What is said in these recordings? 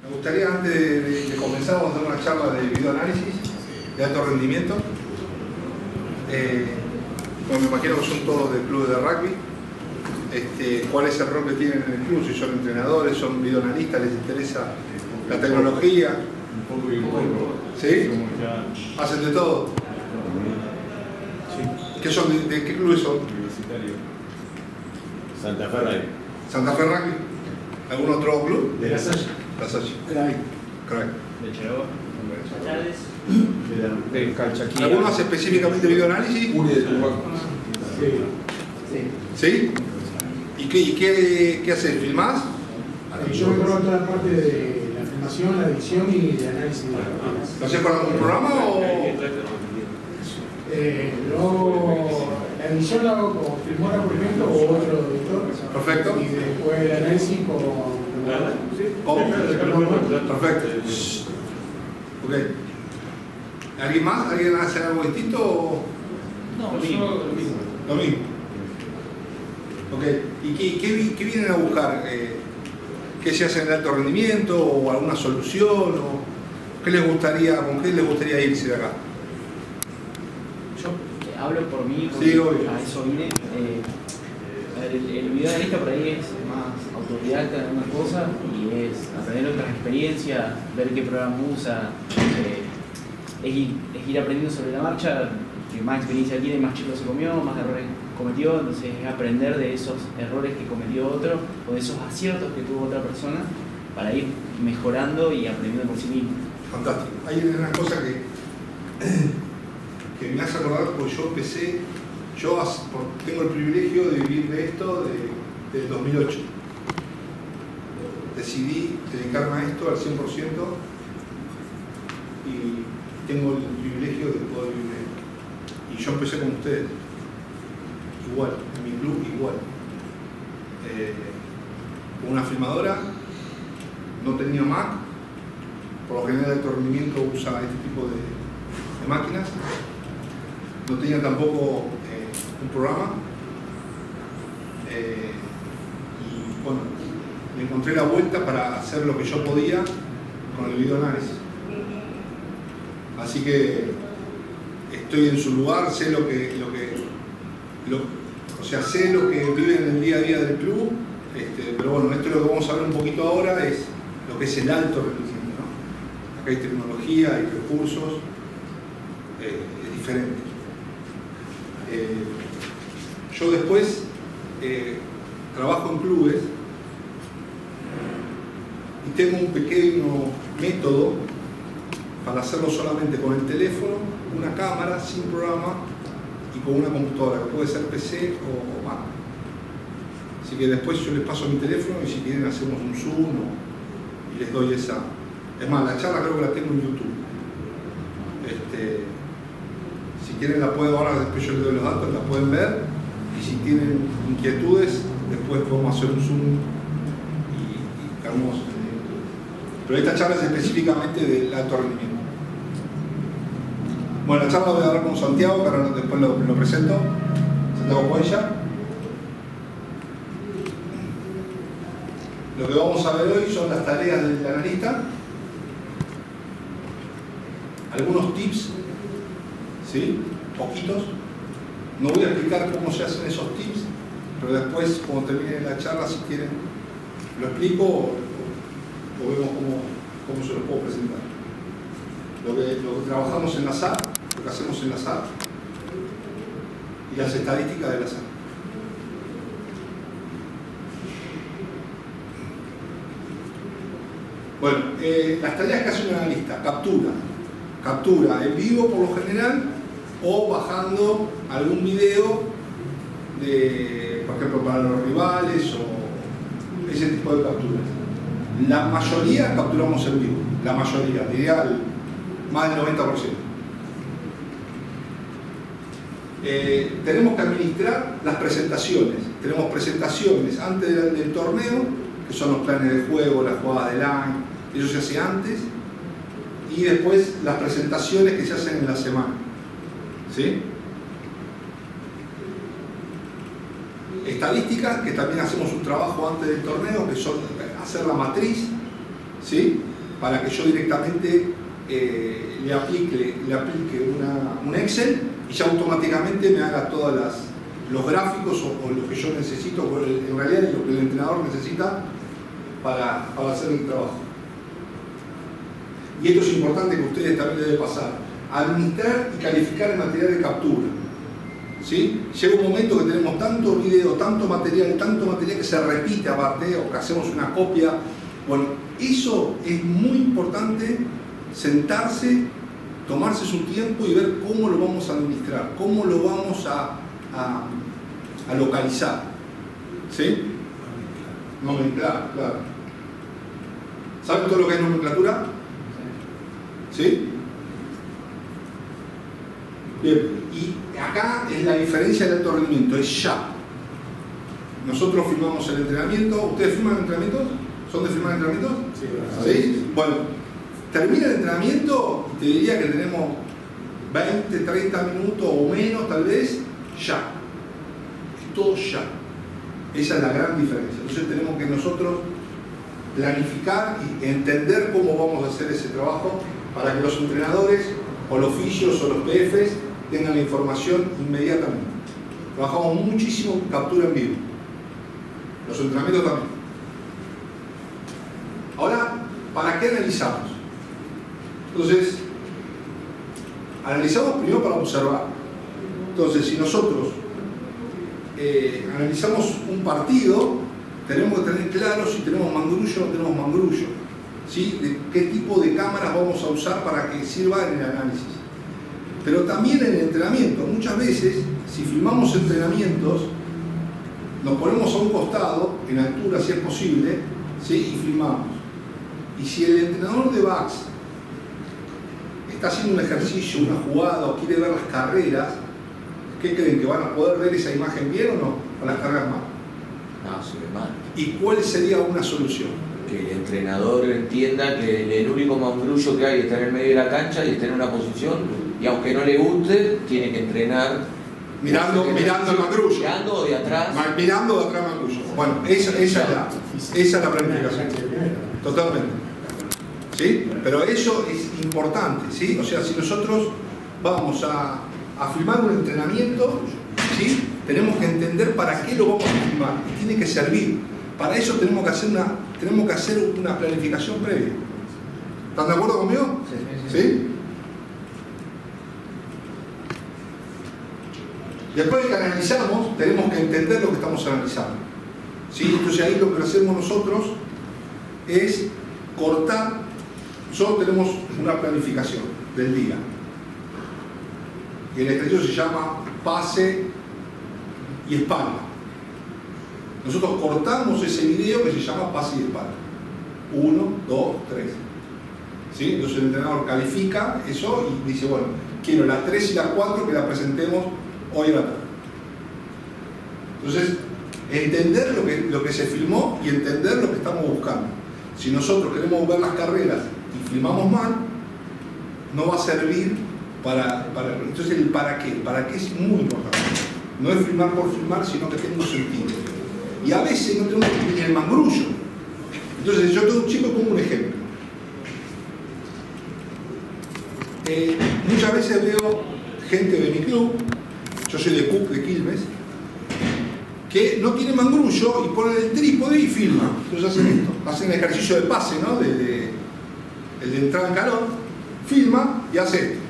Me gustaría, antes de comenzar, vamos a hacer una charla de videoanálisis de alto rendimiento. Bueno, me imagino que son todos del club de rugby. ¿Cuál es el rol que tienen en el club? Si son entrenadores, son videoanalistas, les interesa la tecnología. Un poco y un poco. ¿Sí? ¿Hacen de todo? Sí. ¿Qué son? ¿De qué clubes son? Universitario. Santa Fe Rugby. ¿Santa Fe Rugby? ¿Algún otro club? De La Salle. La Salle. Craig. Craig. De Cheró. De Calchaquí. ¿Alguno hace específicamente videoanálisis? Uri de Tupac. ¿Sí? ¿Y qué haces? ¿Filmás? Yo me encargo de toda la parte de la filmación, la edición y de análisis de ¿Lo haces con algún programa o...? La edición la hago con Filmora, por ejemplo, o otro editor. Perfecto. Y después el análisis con... Perfecto. Ok. ¿Alguien más? ¿Alguien hace algo distinto o...? No, lo mismo. Lo mismo. Ok. ¿Y qué vienen a buscar? ¿Qué se hace en el alto rendimiento o alguna solución? ¿O con qué les gustaría irse de acá? Yo hablo por mí, porque Sí, obvio. a eso vine. A ver, el videoanalista por ahí es más autodidacta en algunas cosas y es aprender otras experiencias, ver qué programa usa, es ir aprendiendo sobre la marcha. Que más experiencia tiene, más chicos se comió, más errores cometió, entonces es aprender de esos errores que cometió otro o de esos aciertos que tuvo otra persona para ir mejorando y aprendiendo por sí mismo. Fantástico. Hay una cosa que me hace acordar, porque yo empecé, tengo el privilegio de vivir de esto desde 2008. Decidí dedicarme a esto al 100% y tengo el privilegio de poder vivir de esto. Y yo empecé con ustedes, igual, en mi club igual. Con una filmadora, no tenía Mac, por lo general el alto rendimiento usa este tipo de máquinas. No tenía tampoco un programa. Y bueno, me encontré la vuelta para hacer lo que yo podía con el videoanálisis. Así que estoy en su lugar, sé sé lo que vive en el día a día del club, pero bueno, esto es lo que vamos a ver un poquito ahora, es lo que es el alto rendimiento, ¿no? Acá hay tecnología, hay recursos, es diferente. Yo después trabajo en clubes y tengo un pequeño método para hacerlo solamente con el teléfono, una cámara, sin programa y con una computadora, que puede ser PC o Mac. Así que después yo les paso mi teléfono y si quieren hacemos un Zoom y les doy esa. Es más, la charla creo que la tengo en YouTube. Si quieren la puedo, ahora después yo les doy los datos, la pueden ver y si tienen inquietudes después podemos hacer un Zoom y quedamos. Pero esta charla es específicamente del alto rendimiento. Bueno, la charla la voy a dar con Santiago, que ahora después lo presento. Santiago Cuella. Lo que vamos a ver hoy son las tareas del analista. Algunos tips, ¿sí? Poquitos. No voy a explicar cómo se hacen esos tips, pero después, cuando termine la charla, si quieren, lo explico o vemos cómo se los puedo presentar. Lo que trabajamos en la SAT, lo que hacemos en la SAT y las estadísticas de la SAT. Bueno, las tareas que hace un analista: captura en vivo por lo general o bajando algún video por ejemplo, para los rivales o ese tipo de capturas. La mayoría capturamos en vivo, la mayoría, diría más del 90%. Tenemos que administrar las presentaciones. Tenemos presentaciones antes del torneo, que son los planes de juego, las jugadas de line, eso se hace antes, y después las presentaciones que se hacen en la semana. ¿Sí? Estadísticas, que también hacemos un trabajo antes del torneo, que son hacer la matriz, ¿sí? para que yo directamente le aplique un Excel y ya automáticamente me haga todos los gráficos o lo que yo necesito, o en realidad lo que el entrenador necesita para hacer el trabajo. Y esto es importante que a ustedes también les debe pasar: administrar y calificar el material de captura. ¿Sí? Llega un momento que tenemos tanto video, tanto material que se repite aparte, o que hacemos una copia. Bueno, eso es muy importante, sentarse, tomarse su tiempo y ver cómo lo vamos a administrar, cómo lo vamos a localizar. ¿Sí? Nomenclar, claro. ¿Saben todo lo que es nomenclatura? ¿Sí? Bien, y acá es la diferencia del alto rendimiento, es ya. Nosotros firmamos el entrenamiento. ¿Ustedes firman el entrenamiento? ¿Son de firmar entrenamientos? Sí. ¿Sí? Bueno, termina el entrenamiento y te diría que tenemos 20, 30 minutos o menos tal vez, ya. Es todo ya. Esa es la gran diferencia. Entonces tenemos que nosotros planificar y entender cómo vamos a hacer ese trabajo para que los entrenadores o los fisios o los PFs tengan la información inmediatamente. Trabajamos muchísimo en captura en vivo. Los entrenamientos también. Ahora, ¿para qué analizamos? Entonces, analizamos primero para observar. Entonces, si nosotros analizamos un partido, tenemos que tener claro si tenemos mangrullo o no tenemos mangrullo, ¿sí? De qué tipo de cámaras vamos a usar para que sirva en el análisis. Pero también en el entrenamiento, muchas veces, si filmamos entrenamientos, nos ponemos a un costado, en altura si es posible, ¿sí? Y filmamos. Y si el entrenador de backs está haciendo un ejercicio, una jugada, o quiere ver las carreras, ¿qué creen? ¿Que van a poder ver esa imagen bien o no? ¿O las cargas mal? No, se ve mal. ¿Y cuál sería una solución? Que el entrenador entienda que el único mangrullo que hay está en el medio de la cancha y está en una posición, y aunque no le guste, tiene que entrenar mirando el mangrullo. Mirando de atrás. Mirando de atrás el mangrullo. Bueno, esa es la planificación. Totalmente. ¿Sí? Pero eso es importante, ¿sí? O sea, si nosotros vamos a filmar un entrenamiento, ¿sí? Tenemos que entender para qué lo vamos a filmar y tiene que servir. Para eso tenemos que hacer una planificación previa. ¿Están de acuerdo conmigo? ¿Sí? Después de que analizamos, tenemos que entender lo que estamos analizando. ¿Sí? Entonces ahí lo que hacemos nosotros es cortar. Nosotros tenemos una planificación del día. Y el ejercicio se llama pase y espalda. Nosotros cortamos ese video que se llama pase y espalda. 1, 2, 3. ¿Sí? Entonces el entrenador califica eso y dice, bueno, quiero la 3 y la 4 que la presentemos hoy a la tarde. Entonces, entender lo que se filmó y entender lo que estamos buscando. Si nosotros queremos ver las carreras y filmamos mal, no va a servir para entonces el para qué. Para qué es muy importante. No es filmar por filmar, sino que tenga un sentido. Y a veces no tenemos ni el mangrullo. Entonces yo tengo un chico, pongo un ejemplo. Muchas veces veo gente de mi club, yo soy de CUC de Quilmes, que no tiene mangrullo y ponen el trípode y filman. Entonces hacen esto, hacen el ejercicio de pase, ¿no? El de entrada en calor, filma y hace esto.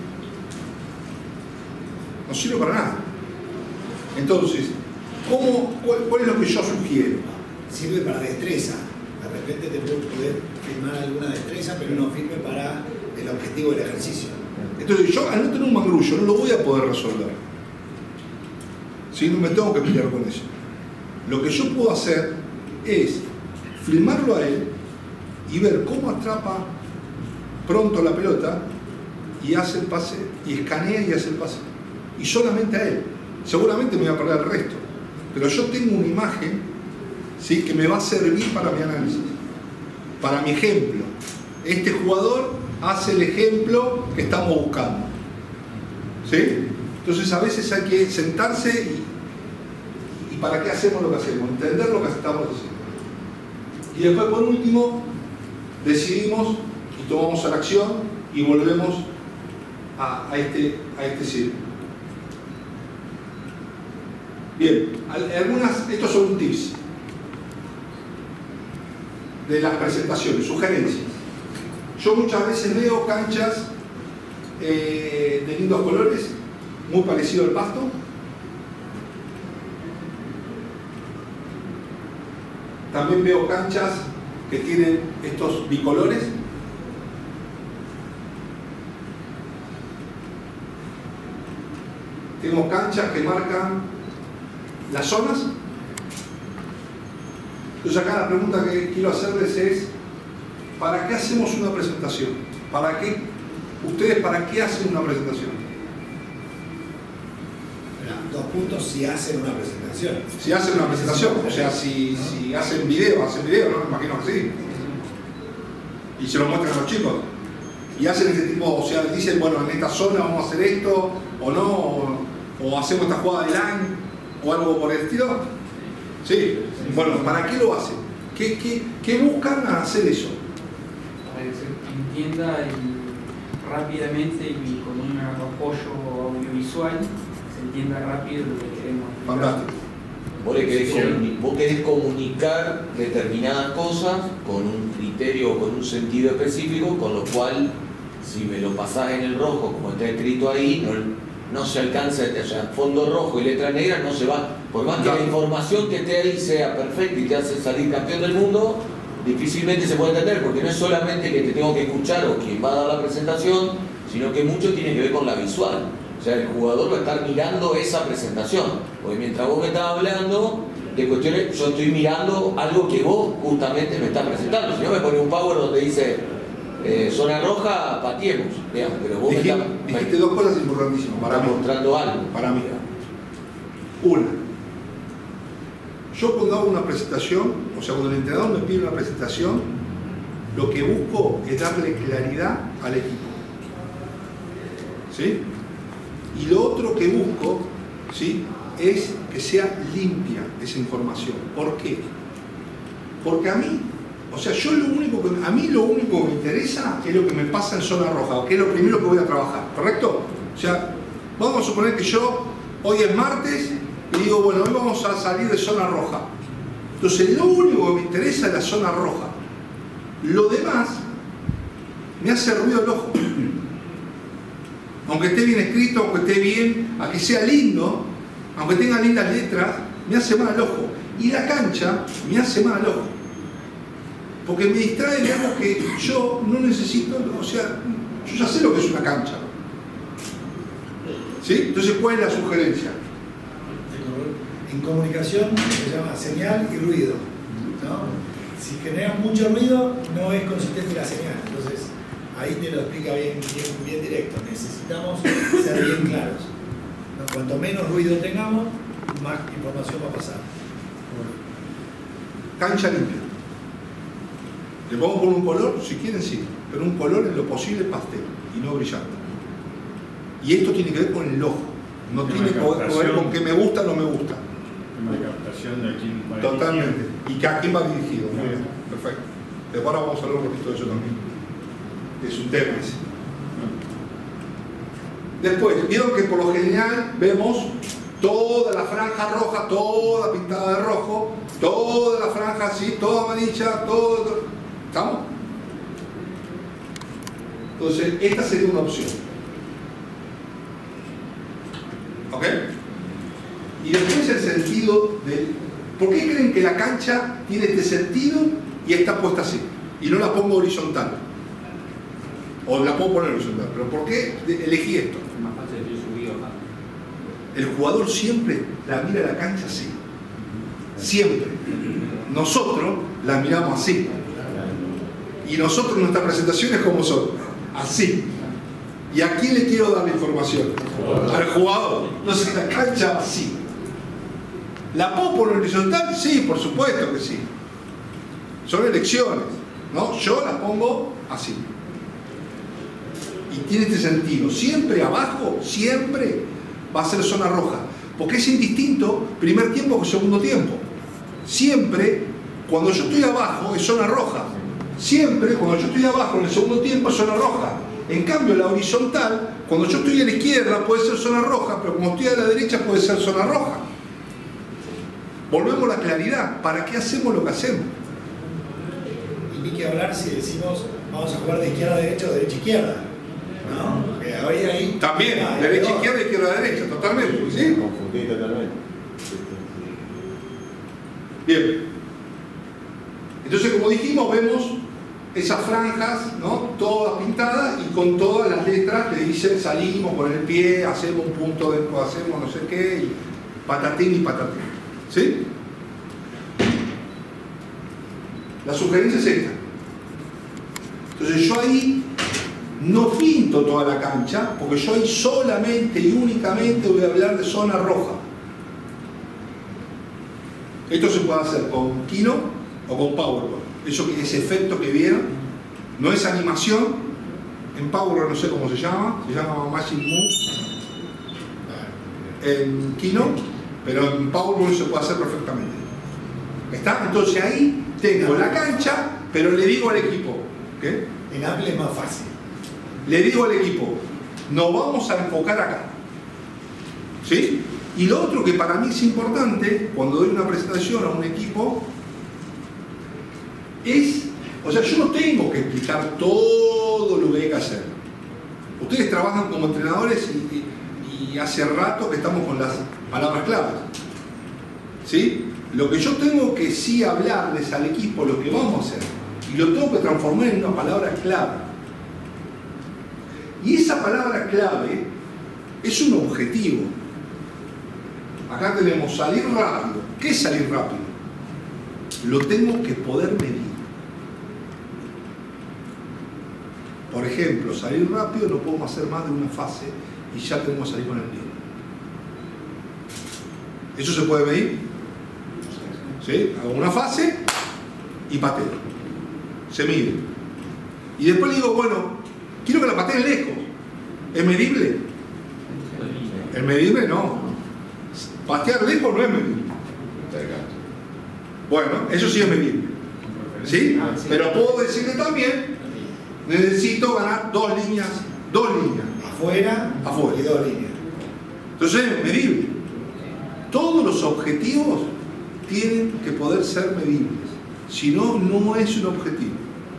No sirve para nada. Entonces, ¿cuál es lo que yo sugiero? Sirve para destreza. De repente te puedo poder filmar alguna destreza, pero no firme para el objetivo del ejercicio. Entonces, yo al no tener un mangrullo no lo voy a poder resolver. ¿Sí? No me tengo que pelear con eso. Lo que yo puedo hacer es filmarlo a él y ver cómo atrapa pronto la pelota y hace el pase, y escanea y hace el pase. Y solamente a él. Seguramente me voy a perder el resto. Pero yo tengo una imagen, ¿sí?, que me va a servir para mi análisis, para mi ejemplo. Este jugador hace el ejemplo que estamos buscando. ¿Sí? Entonces a veces hay que sentarse y ¿para qué hacemos lo que hacemos? Entender lo que estamos haciendo. Y después, por último, decidimos y tomamos a la acción y volvemos a este círculo. Bien, estos son tips de las presentaciones, sugerencias. Yo muchas veces veo canchas de lindos colores, muy parecido al pasto. También veo canchas que tienen estos bicolores. Tengo canchas que marcan las zonas. Entonces acá la pregunta que quiero hacerles es: ¿para qué hacemos una presentación? ¿Para qué? ¿Ustedes para qué hacen una presentación? Dos puntos: si hacen una presentación. Si hacen una presentación, o sea, si hacen video, ¿no? Me imagino que sí. Y se lo muestran a los chicos. Y hacen este tipo, o sea, dicen, bueno, en esta zona vamos a hacer esto, o no, o hacemos esta jugada de LAN, o algo por el estilo. Sí. Bueno, ¿para qué lo hacen? ¿Qué buscan al hacer eso? Para que se entienda rápidamente y con un apoyo audiovisual, se entienda rápido lo que queremos. Fantástico. Vos querés comunicar determinadas cosas con un criterio o con un sentido específico, con lo cual, si me lo pasás en el rojo, como está escrito ahí, no se alcanza, o sea, fondo rojo y letra negra no se va. Por más que la información que esté ahí sea perfecta y te hace salir campeón del mundo, difícilmente se puede entender, porque no es solamente que te tengo que escuchar o quien va a dar la presentación, sino que mucho tiene que ver con la visual. O sea, el jugador va a estar mirando esa presentación, porque mientras vos me estás hablando de cuestiones, yo estoy mirando algo que vos justamente me estás presentando. Si no, me pone un power donde dice zona roja, pateemos, digamos, pero vos dijiste dos cosas importantísimas para mí. Mostrando algo. Para mí. Una, yo cuando hago una presentación, o sea, cuando el entrenador me pide una presentación, lo que busco es darle claridad al equipo. ¿Sí? Y lo otro que busco, ¿sí?, es que sea limpia esa información. ¿Por qué? Porque a mí, o sea, a mí lo único que me interesa es lo que me pasa en zona roja, que es lo primero que voy a trabajar, ¿correcto? O sea, vamos a suponer que yo, hoy es martes, y digo, bueno, hoy vamos a salir de zona roja. Entonces, lo único que me interesa es la zona roja. Lo demás me hace ruido el ojo. Aunque esté bien escrito, aunque esté bien, a que sea lindo, aunque tenga lindas letras, me hace mal el ojo. Y la cancha me hace mal el ojo. Porque me distrae de algo que yo no necesito, o sea, yo ya sé lo que es una cancha. ¿Sí? Entonces, ¿cuál es la sugerencia? En comunicación se llama señal y ruido, ¿no? Si generas mucho ruido, no es consistente la señal. Entonces, ahí te lo explica bien directo. Necesitamos ser bien claros. ¿No? Cuanto menos ruido tengamos, más información va a pasar. Cancha limpia. Le pongo por un color, si quieren sí, pero un color en lo posible pastel y no brillante. Y esto tiene que ver con el ojo. No tiene que ver con que me gusta o no me gusta. Tema de captación de quién va Totalmente. Y que a quién va dirigido. Muy bien, perfecto. Después ahora vamos a hablar un poquito de eso también. Es un tema ese. Después, vieron que por lo general vemos toda la franja roja, toda pintada de rojo, toda la franja así, toda amarilla, todo. ¿Estamos? Entonces, esta sería una opción. ¿Ok? Y después el sentido del... ¿Por qué creen que la cancha tiene este sentido y está puesta así? Y no la pongo horizontal. O la puedo poner horizontal. ¿Pero por qué elegí esto? Es más fácil de subir acá. El jugador siempre la mira la cancha así. Siempre. Nosotros la miramos así. Y nosotros nuestras presentaciones como son. Así. ¿Y a quién le quiero dar la información? Al jugador. Entonces la cancha va así. ¿La puedo poner horizontal? Sí, por supuesto que sí. Son elecciones, ¿no? Yo las pongo así. Y tiene este sentido. Siempre abajo, siempre va a ser zona roja. Porque es indistinto primer tiempo que segundo tiempo. Siempre, cuando yo estoy abajo, es zona roja. Siempre, cuando yo estoy abajo en el segundo tiempo, es zona roja. En cambio, la horizontal, cuando yo estoy a la izquierda, puede ser zona roja, pero como estoy a la derecha, puede ser zona roja. Volvemos a la claridad. ¿Para qué hacemos lo que hacemos? Y ni que hablar si decimos vamos a jugar de izquierda a derecha o derecha a izquierda, ¿no? Ahí también, derecha a izquierda, izquierda a derecha, totalmente, ¿sí? Confundí totalmente. Bien. Entonces, como dijimos, vemos esas franjas, ¿no? Todas pintadas y con todas las letras que dicen salimos con el pie, hacemos un punto, después hacemos no sé qué, y patatín y patatín. ¿Sí? La sugerencia es esta. Entonces yo ahí no pinto toda la cancha, porque yo ahí solamente y únicamente voy a hablar de zona roja. Esto se puede hacer con Kino o con PowerPoint. Ese efecto que vieron no es animación. En PowerPoint no sé cómo se llama Magic Move en Kino, pero en PowerPoint se puede hacer perfectamente. ¿Está? Entonces ahí tengo la cancha, pero le digo al equipo, ¿qué? En Apple es más fácil. Le digo al equipo, nos vamos a enfocar acá. ¿Sí? Y lo otro que para mí es importante cuando doy una presentación a un equipo es, o sea, yo no tengo que explicar todo lo que hay que hacer. Ustedes trabajan como entrenadores y hace rato que estamos con las palabras claves. ¿Sí? Lo que yo tengo que sí hablarles al equipo, lo que vamos a hacer, y lo tengo que transformar en una palabra clave. Y esa palabra clave es un objetivo. Acá tenemos salir rápido. ¿Qué es salir rápido? Lo tengo que poder medir. Por ejemplo, salir rápido no podemos hacer más de una fase y ya tenemos que salir con el pie. ¿Eso se puede medir? ¿Sí? Hago una fase y pateo. Se mide. Y después le digo, bueno, quiero que la pateen lejos. ¿Es medible? ¿Es medible? No. Patear lejos no es medible. Bueno, eso sí es medible. ¿Sí? Pero puedo decirle también, necesito ganar dos líneas. Afuera y dos líneas. Entonces es medible. Todos los objetivos tienen que poder ser medibles. Si no, no es un objetivo.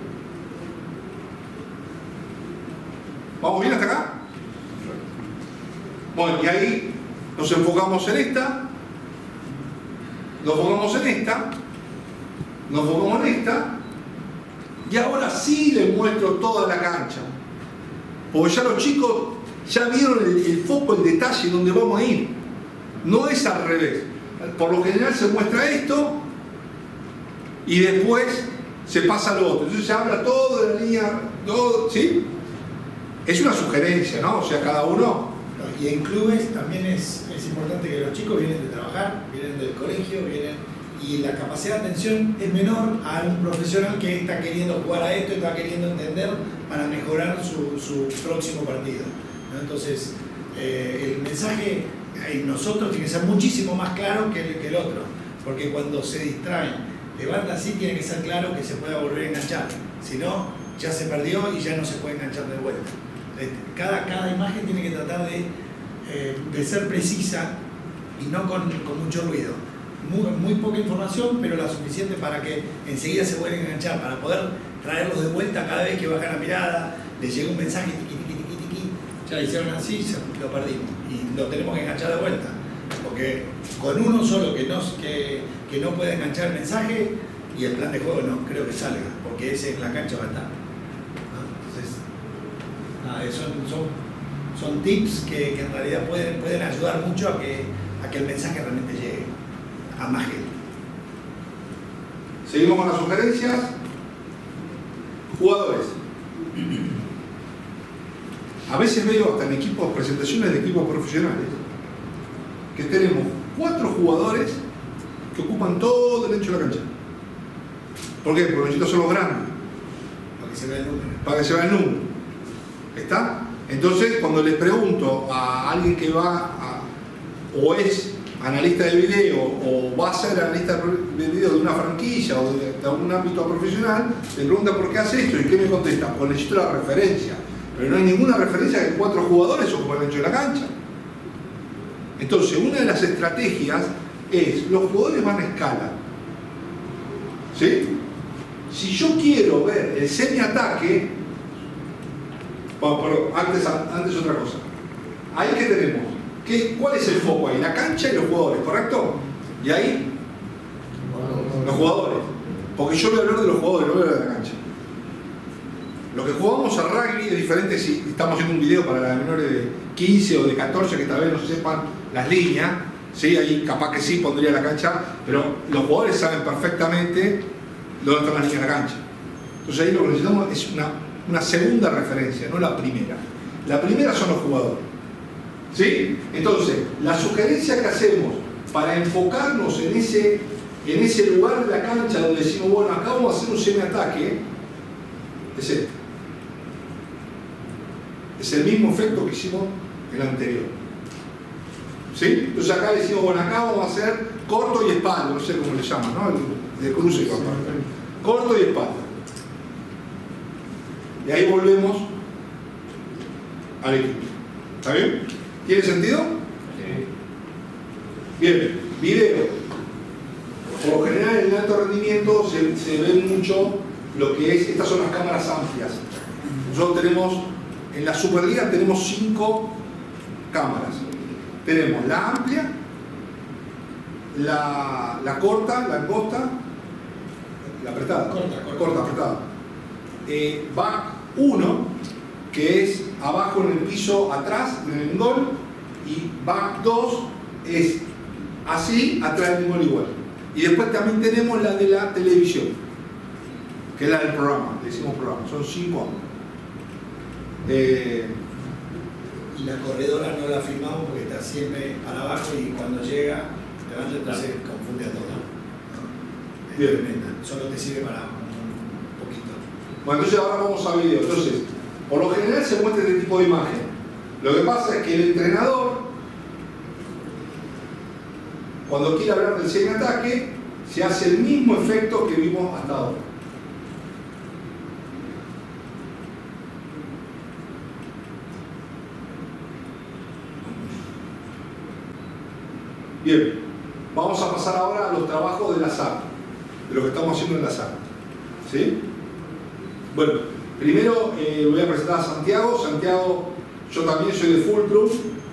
¿Vamos bien hasta acá? Bueno, y ahí nos enfocamos en esta, nos enfocamos en esta, nos enfocamos en esta, y ahora sí les muestro toda la cancha. Porque ya los chicos ya vieron el foco, el detalle donde vamos a ir. No es al revés. Por lo general se muestra esto y después se pasa al otro. Entonces se habla todo de la línea, todo, ¿sí? Es una sugerencia, ¿no? O sea, cada uno. Y en clubes también es importante que los chicos vienen de trabajar, vienen del colegio, y la capacidad de atención es menor a un profesional que está queriendo jugar a esto y está queriendo entender para mejorar su próximo partido, ¿no? Entonces, el mensaje en nosotros tiene que ser muchísimo más claro que el otro, porque cuando se distraen, levanta así, tiene que ser claro que se pueda volver a enganchar, si no, ya se perdió y ya no se puede enganchar de vuelta. Cada imagen tiene que tratar de ser precisa y no con mucho ruido. Muy poca información, pero la suficiente para que enseguida se vuelvan a enganchar, para poder traerlos de vuelta cada vez que bajan la mirada, les llega un mensaje, tiqui, ya hicieron así, lo perdimos y lo tenemos que enganchar de vuelta, porque con uno solo que no puede enganchar el mensaje y el plan de juego no creo que salga, porque ese en la cancha va a estar, ¿no? Entonces, son tips que en realidad pueden ayudar mucho a que el mensaje realmente llegue a más gente. Seguimos con las sugerencias. Jugadores. A veces veo hasta en presentaciones de equipos profesionales que tenemos 4 jugadores que ocupan todo el ancho de la cancha. ¿Por qué? Porque necesito hacerlos grandes. Para que se vea el número. Para que se vea el número. ¿Está? Entonces, cuando les pregunto a alguien que va o es analista de video o va a ser analista de video de una franquicia o de algún ámbito profesional, le pregunta por qué hace esto y ¿qué me contesta? Pues necesito la referencia. Pero no hay ninguna referencia de 4 jugadores o como el ancho de la cancha. Entonces, una de las estrategias es, los jugadores van a escala. ¿Sí? Si yo quiero ver el semi-ataque, bueno, pero antes otra cosa. Ahí que tenemos, ¿cuál es el foco ahí? La cancha y los jugadores, ¿correcto? Y ahí, los jugadores. Porque yo voy a hablar de los jugadores, no voy a hablar de la cancha. Lo que jugamos al rugby es diferente si estamos haciendo un video para las menores de 15 o de 14 que tal vez no sepan las líneas, ¿sí? Ahí capaz que sí pondría la cancha, pero los jugadores saben perfectamente dónde están las líneas de la cancha. Entonces ahí lo que necesitamos es una segunda referencia, no la primera. La primera son los jugadores, ¿sí? Entonces, la sugerencia que hacemos para enfocarnos en ese lugar de la cancha donde decimos, bueno, acá vamos a hacer un semi-ataque, es este. Es el mismo efecto que hicimos en el anterior. ¿Sí? Entonces acá decimos, bueno, acá vamos a hacer corto y espalda, no sé cómo le llaman, ¿no? De cruce y corto y espalda. Y ahí volvemos al equipo. ¿Está bien? ¿Tiene sentido? Sí. Bien, video. Por lo general en el alto rendimiento se ve mucho lo que es, estas son las cámaras amplias. Nosotros tenemos, en la Superliga tenemos 5 cámaras. Tenemos la amplia, la corta, la angosta, la apretada. Corta, apretada. Back 1, que es abajo en el piso, atrás, en el gol, y back 2 es así, atrás del gol igual. Y después también tenemos la de la televisión, que es la del programa, le decimos programa, son 5 ángulos. Y la corredora no la filmamos porque está siempre para abajo y cuando llega, levanta, entonces confunde a todo. ¿No? Es tremenda, solo te sirve para un poquito. Bueno, entonces ahora vamos a video. Entonces, por lo general se muestra este tipo de imagen. Lo que pasa es que el entrenador, cuando quiere hablar del semi-ataque, se hace el mismo efecto que vimos hasta ahora. Bien, vamos a pasar ahora a los trabajos de la SAP, de lo que estamos haciendo en la SAP. ¿Sí? Bueno, primero voy a presentar a Santiago. Santiago, yo también soy de Fulcrum.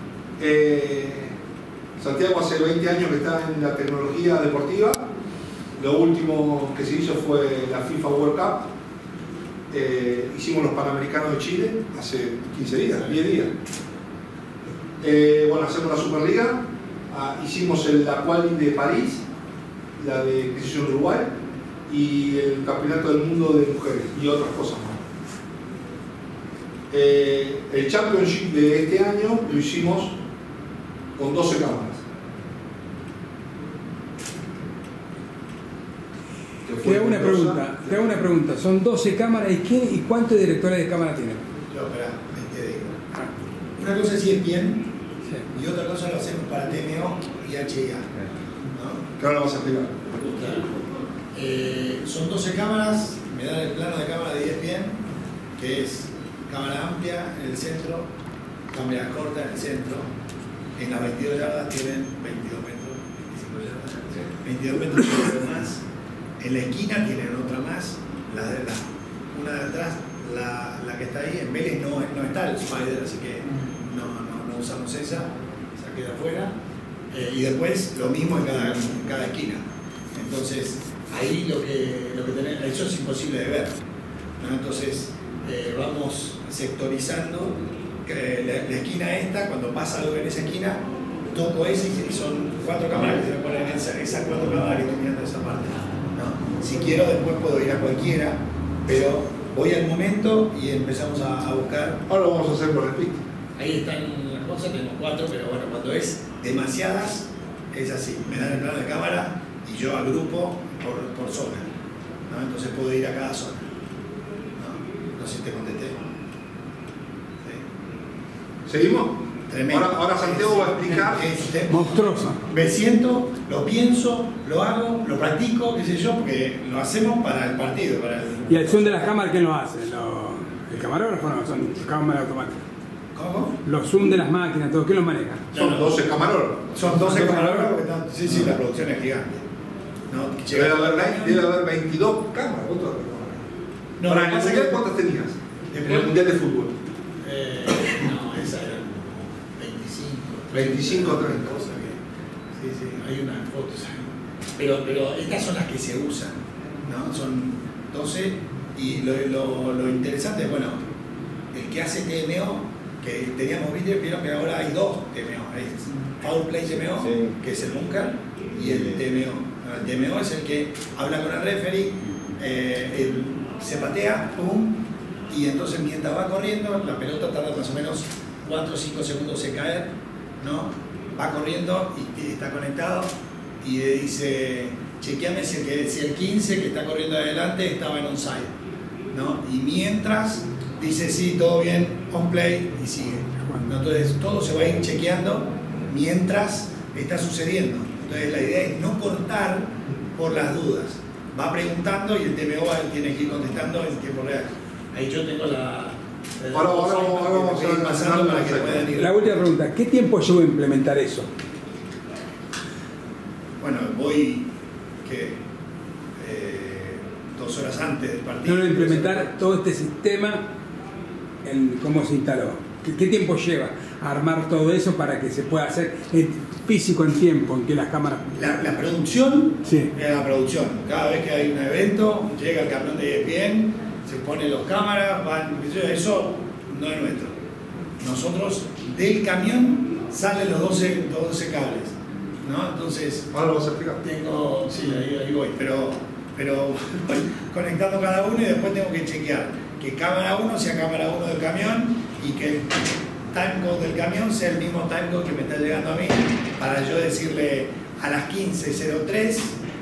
Santiago hace 20 años que está en la tecnología deportiva. Lo último que se hizo fue la FIFA World Cup. Hicimos los Panamericanos de Chile hace 15 días, 10 días. Bueno, hacemos la Superliga. Hicimos la quali de París, la de Uruguay y el Campeonato del Mundo de Mujeres y otras cosas más. El Championship de este año lo hicimos con 12 cámaras. Te hago una pregunta. Son 12 cámaras y ¿cuántos directores de cámara tienen? No, espera, te digo. Una cosa sí es bien. Y otra cosa lo hacemos para TMO y HIA. ¿No? Que ahora vamos a explicar. Son 12 cámaras, me dan el plano de cámara de ESPN, que es cámara amplia en el centro, cámara corta en el centro. En las 22 yardas tienen 22 metros, 25 yardas, 22 metros más. En la esquina tienen otra más, una de atrás, la que está ahí, en Vélez no está el spider, así que no usamos esa queda afuera, y después lo mismo en cada esquina. Entonces ahí lo que tenemos, eso es imposible de ver, ¿no? Entonces vamos sectorizando la esquina esta, cuando pasa algo en esa esquina, toco ese y son 4 cámaras que se me ponen en esas 4 cámaras que estoy mirando esa parte, ¿no? Si quiero después puedo ir a cualquiera, pero voy al momento y empezamos a buscar. Ahora lo vamos a hacer por el pic. Ahí están las cosas, tengo 4, pero bueno, cuando es demasiadas, es así. Me dan el plano de cámara y yo agrupo por zona, ¿no? Entonces puedo ir a cada zona. No sé si te contesté. ¿Sí? ¿Seguimos? tremendo. Ahora Santiago va a explicar. Monstruoso. Me siento, lo pienso, lo hago, lo practico, qué sé yo, porque lo hacemos para el partido. ¿Y el zoom de las cámaras quién lo hace? ¿El camarógrafo no? Son cámaras automáticas. ¿Cómo? Los zoom de las máquinas, todo, ¿quién los maneja? Son 12 camarógrafos. Son 12 camarógrafos. Sí, la producción es gigante. ¿No? Debe haber 22 cámaras. No, ¿Para el mundial cuántas tenías? En el mundial de fútbol. No, esa era 25 o 30. Cosas que, sí, hay unas fotos ahí. Pero estas son las que se usan, ¿no? Son 12 y lo interesante es, bueno, el que hace TMO, que teníamos vídeo, vieron que ahora hay dos TMO. Hay Foul Play TMO, sí, que es el Bunker, y el TMO. El TMO es el que habla con el referee, se patea, pum, y entonces mientras va corriendo, la pelota tarda más o menos 4 o 5 segundos en caer, ¿no? Va corriendo y está conectado y dice, chequeame si el 15 que está corriendo adelante estaba en onside, ¿no? Y mientras dice sí, todo bien, on play y sigue, ¿no? Entonces todo se va a ir chequeando mientras está sucediendo. Entonces la idea es no cortar por las dudas. Va preguntando y el TMO tiene que ir contestando en tiempo real. Ahí yo tengo ahora vamos a ir pasando para que puedan ir. La última pregunta, ¿qué tiempo llevó a implementar eso? Bueno, voy 2 horas antes del partido. No, implementar todo este sistema, ¿cómo se instaló? ¿Qué tiempo lleva a armar todo eso para que se pueda hacer físico en tiempo, en que las cámaras... La producción, sí. La producción. Cada vez que hay un evento, llega el camión de ESPN, se ponen las cámaras, eso no es nuestro. Nosotros, del camión, salen los 12 cables, ¿no? Entonces... Ahora lo vas a explicar. Sí, ahí voy, pero voy conectando cada uno y después tengo que chequear que cámara 1 sea cámara 1 del camión y que el timecode del camión sea el mismo timecode que me está llegando a mí, para yo decirle a las 15:03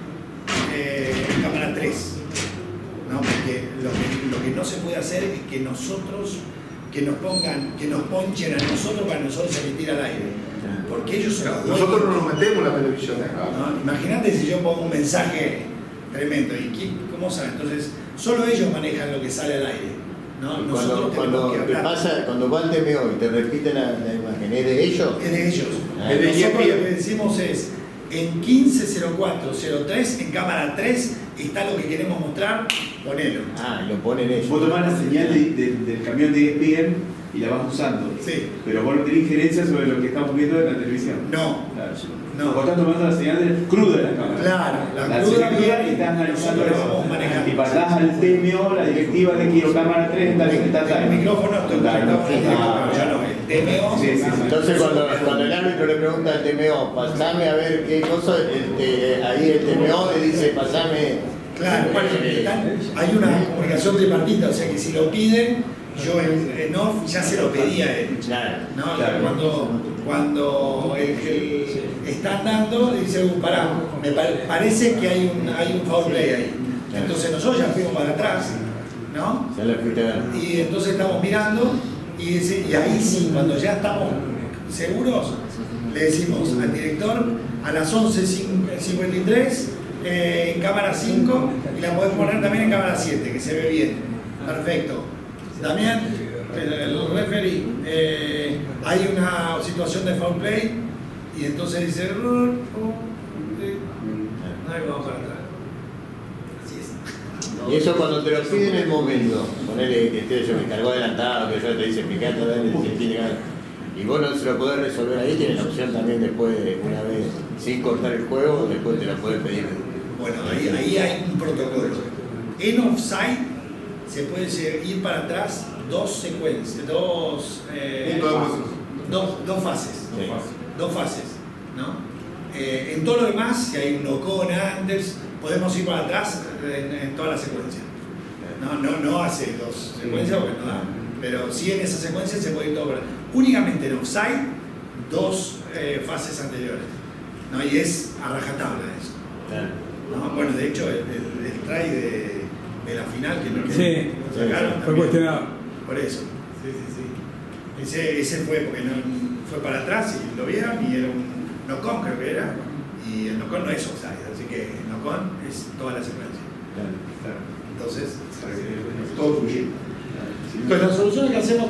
cámara 3, ¿no? Porque lo que no se puede hacer es que nosotros, que nos ponchen a nosotros para nosotros emitir al aire, porque ellos son los nosotros no nos metemos en la televisión, ¿no? Imagínate si yo pongo un mensaje tremendo y ¿cómo saben? Entonces solo ellos manejan lo que sale al aire, ¿no? Nosotros tenemos que hablar. Cuando va el TMO y te repiten la imagen, ¿es de ellos? Es de ellos. Nosotros lo que decimos es, en 15:04:03, en cámara 3, está lo que queremos mostrar, ponelo. Y lo ponen ellos. Vos tomás la señal del camión de ESPN y la vas usando. Sí. Pero vos no tenés injerencia sobre lo que estamos viendo en la televisión. No. Claro. No. Vos estás tomando la señal cruda de la cámara. Claro, la cruda bien y estás analizando eso. Y pasás al TMO la directiva de quiero cámara 3, el micrófono estoy ya no, el TMO. Sí. Entonces cuando el árbitro le pregunta al TMO, pasame a ver qué cosa, ahí el TMO le dice, pasame. Claro, bueno, hay una comunicación tripartita, o sea que si lo piden, yo en off ya se lo pedí a él. ¿No? Claro. Cuando están dando, dice, pará, me parece que hay un foul play ahí. Entonces nosotros ya fuimos para atrás, ¿no? Y entonces estamos mirando y ahí sí, cuando ya estamos seguros, le decimos al director a las 11:53 en cámara 5 y la podemos poner también en cámara 7, que se ve bien. Perfecto. Damián, el referee, hay una situación de foul play y entonces dice, vamos para atrás. Así es. Y eso cuando te lo piden en el momento, ponele que yo me cargó adelantado, que yo te dice picante, y vos no se lo podés resolver ahí, tienes la opción también después, una vez sin cortar el juego, después te lo podés pedir. Bueno, ahí hay un protocolo. En offside se puede ir para atrás 2 secuencias, dos fases. Sí. 2 fases, ¿no? En todo lo demás, si hay un no-con antes, podemos ir para atrás en toda la secuencia. No hace 2 secuencias porque no da. Pero sí en esa secuencia se puede ir todo para atrás. Únicamente en offside, 2 fases anteriores, ¿no? Y es a rajatabla eso. ¿No? Bueno, de hecho, el try de la final que sacaron fue cuestionado. por eso. Sí. Ese fue porque fue para atrás y lo vieron y era un knock-on, creo que era, y el knock-on no es offside, así que el knock-on es toda la secuencia. Entonces, Todo tuyo. pues las soluciones que hacemos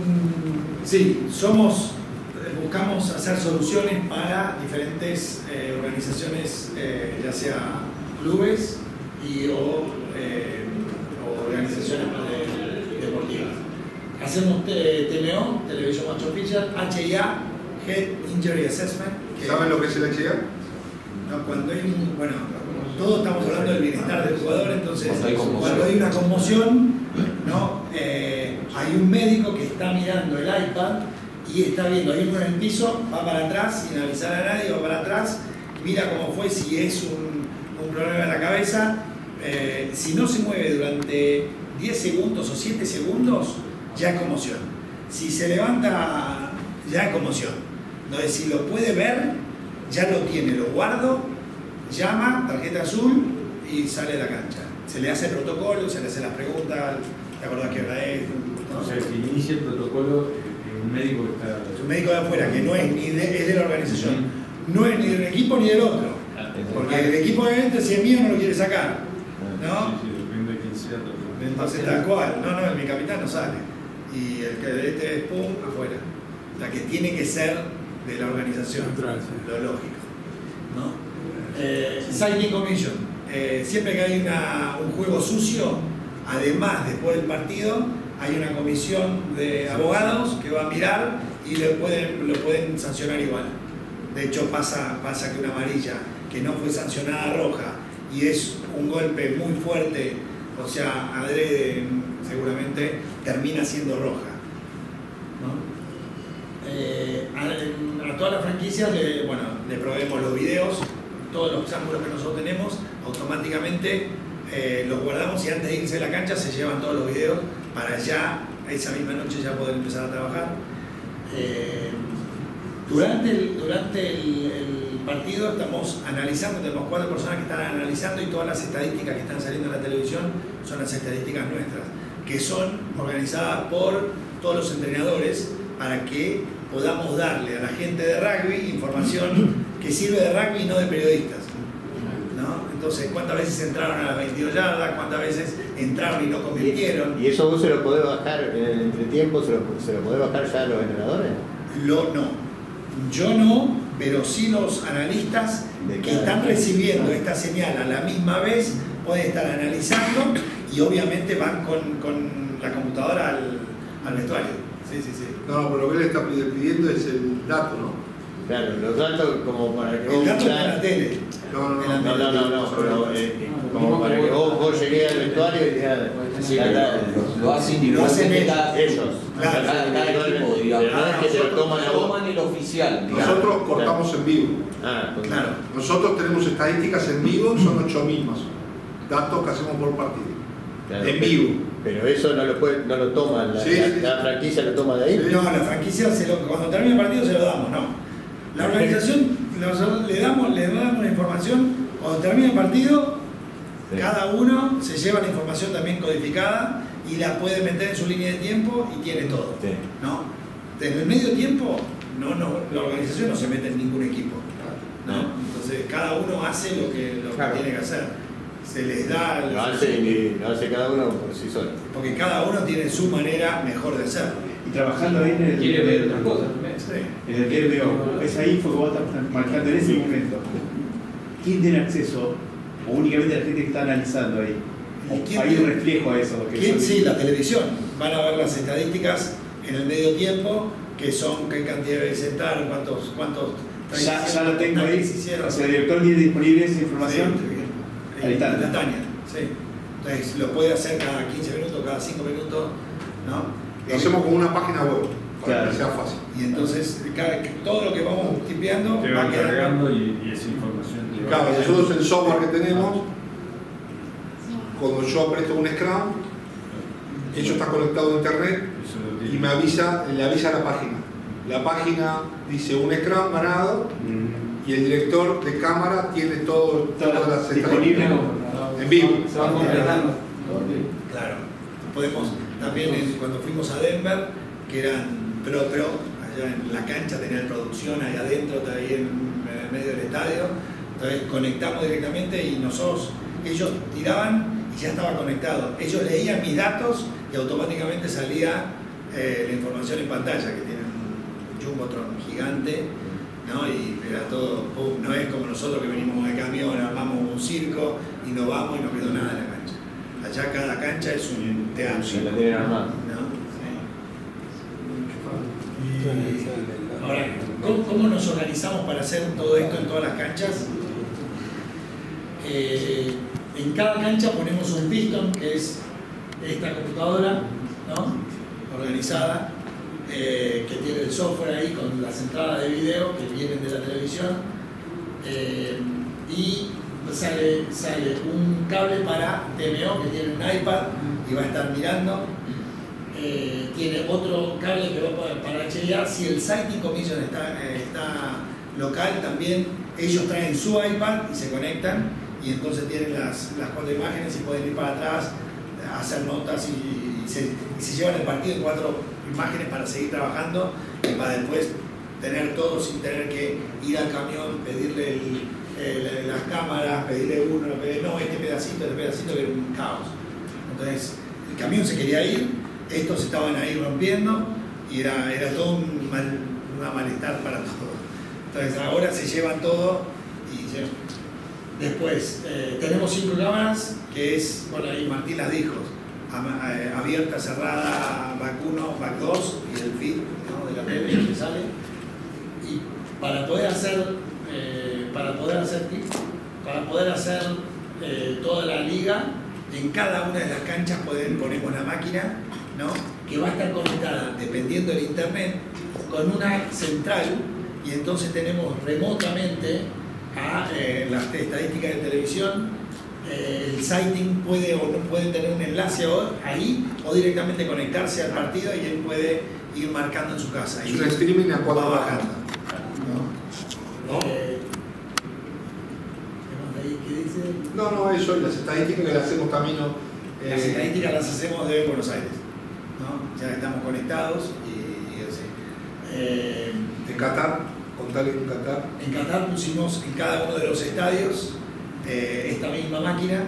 buscamos hacer soluciones para diferentes organizaciones, ya sea clubes o organizaciones deportivas. Hacemos TMO, Television Match Official, HIA, Head Injury Assessment. ¿Saben lo que es el HIA? No, cuando hay todos estamos hablando del bienestar del jugador, entonces cuando hay una conmoción, ¿no? Hay un médico que está mirando el iPad y está viendo, hay uno en el piso, va para atrás sin avisar a nadie, va para atrás, mira cómo fue, si es un problema en la cabeza, si no se mueve durante 10 segundos o 7 segundos, ya es conmoción. Si se levanta, ya es conmoción. Entonces, si lo puede ver, ya lo tiene, lo guardo, llama, tarjeta azul y sale de la cancha. Se le hace el protocolo, se le hace las preguntas, ¿te acordás qué hora es? O sea, que inicia el protocolo un médico que está... Es un médico de afuera, que no es ni es de la organización. No es ni de un equipo ni del otro. Porque el equipo obviamente si es mío no lo quiere sacar. ¿No? Sí, depende de quién sea. Entonces tal cual. No, mi capitán no sale. Y el que es pum, afuera. O sea que tiene que ser de la organización. Lo lógico. ¿No? Signing Commission. Siempre que hay un juego sucio, además después del partido, hay una comisión de abogados que va a mirar y lo pueden sancionar igual. De hecho pasa que una amarilla que no fue sancionada roja y es un golpe muy fuerte, o sea, adrede seguramente termina siendo roja, ¿no? A todas las franquicias le proveemos los videos, todos los ángulos que nosotros tenemos, automáticamente los guardamos y antes de irse a la cancha se llevan todos los videos para ya, esa misma noche ya poder empezar a trabajar. Durante el partido estamos analizando, tenemos 4 personas que están analizando y todas las estadísticas que están saliendo en la televisión son las estadísticas nuestras, que son organizadas por todos los entrenadores para que podamos darle a la gente de rugby información que sirve de rugby y no de periodistas, ¿no? Entonces, ¿cuántas veces entraron a las 22 yardas? ¿Cuántas veces entraron y no convirtieron? ¿Y eso vos se lo podés bajar en el entretiempo? ¿Se lo podés bajar ya a los entrenadores? No. Yo no, pero sí los analistas que están recibiendo esta señal a la misma vez pueden estar analizando y obviamente van con la computadora al vestuario. Sí. No, pero lo que él está pidiendo es el dato, ¿no? Claro, los datos como para que vos... El dato está en la tele. No, pero como para que vos llegues al vestuario y digas... Sí, lo hacen individualmente ellos. Cada equipo, digamos. No es que se lo toman el oficial. Nosotros cortamos en vivo. Claro. Nosotros tenemos estadísticas en vivo, son 8 mismas. Datos que hacemos por partido. Claro, en vivo. Pero eso no lo toma, la franquicia lo toma de ahí. No, la franquicia cuando termina el partido se lo damos, no. La organización le damos la información, cuando termina el partido, cada uno se lleva la información también codificada y la puede meter en su línea de tiempo y tiene todo. ¿No? Desde el medio tiempo, la organización no se mete en ningún equipo. ¿No? Entonces cada uno hace lo que tiene que hacer. Se les da... Lo hace cada uno por sí solo. Porque cada uno tiene su manera mejor de hacerlo. Y trabajando ahí en el... Quiere ver otras cosas también. En el DMO, esa info que vos estás manejando en ese momento, ¿quién tiene acceso? ¿O únicamente la gente que está analizando ahí? ¿Hay un reflejo a eso? Sí, la televisión. Van a ver las estadísticas en el medio tiempo, que son qué cantidad de veces entraron, cuántos ya lo tengo ahí. O sea, el director tiene disponible esa información. Sí, instantánea. Sí. Entonces lo puede hacer cada 15 minutos, cada 5 minutos, ¿no? Lo hacemos como una página web, para que sea fácil. Y entonces todo lo que vamos tipeando te va cargando y esa información. Claro, nosotros el software que tenemos, cuando yo aprieto un Scrum, eso está conectado a internet y le avisa a la página. La página dice un Scrum ganado y el director de cámara tiene todas las disponibles en vivo. Se van completando. Claro. Podemos también, cuando fuimos a Denver, que eran pro, allá en la cancha, tenían producción ahí adentro, todavía en el medio del estadio. Entonces conectamos directamente y ellos tiraban y ya estaba conectado. Ellos leían mis datos y automáticamente salía la información en pantalla, que tienen un jumbotron gigante, ¿no? Y era todo, no es como nosotros que venimos de camión, armamos un circo y nos vamos y no quedó nada en la cancha. Allá cada cancha es un teatro. Sí, la tienen armada. ¿No? Sí. Ahora, ¿cómo nos organizamos para hacer todo esto en todas las canchas? En cada cancha ponemos un piston, que es esta computadora, ¿no? Organizada, que tiene el software ahí con las entradas de video que vienen de la televisión, y sale un cable para TMO que tiene un iPad y va a estar mirando. Tiene otro cable que va para HDR. Si el Sighting Commission está local, también ellos traen su iPad y se conectan, y entonces tienen las 4 imágenes y pueden ir para atrás, hacer notas y se llevan el partido en 4 imágenes para seguir trabajando y para después tener todo sin tener que ir al camión, pedirle las cámaras, pedirle uno, no, este pedacito, que era un caos. Entonces el camión se quería ir, estos estaban ahí rompiendo y era todo un malestar para todo. Entonces ahora se llevan todo y después tenemos 5 cámaras, que es, bueno, ahí Martín las dijo, abierta, cerrada, back 1, back 2 y el feed, ¿no? De la tele que sale. Y para poder hacer toda la liga, en cada una de las canchas ponemos una máquina, ¿no? Que va a estar conectada, dependiendo del internet, con una central, y entonces tenemos remotamente a las estadísticas de televisión. El Sighting puede o no puede tener un enlace ahí, o directamente conectarse al partido, y él puede ir marcando en su casa. Es un streaming a 4 va bajando. ¿No? ¿Qué dice? No, eso, las estadísticas que las hacemos también. Las estadísticas las hacemos de Buenos Aires, ¿no? Ya estamos conectados y así. En Qatar, contale en Qatar. En Qatar pusimos en cada uno de los estadios esta misma máquina,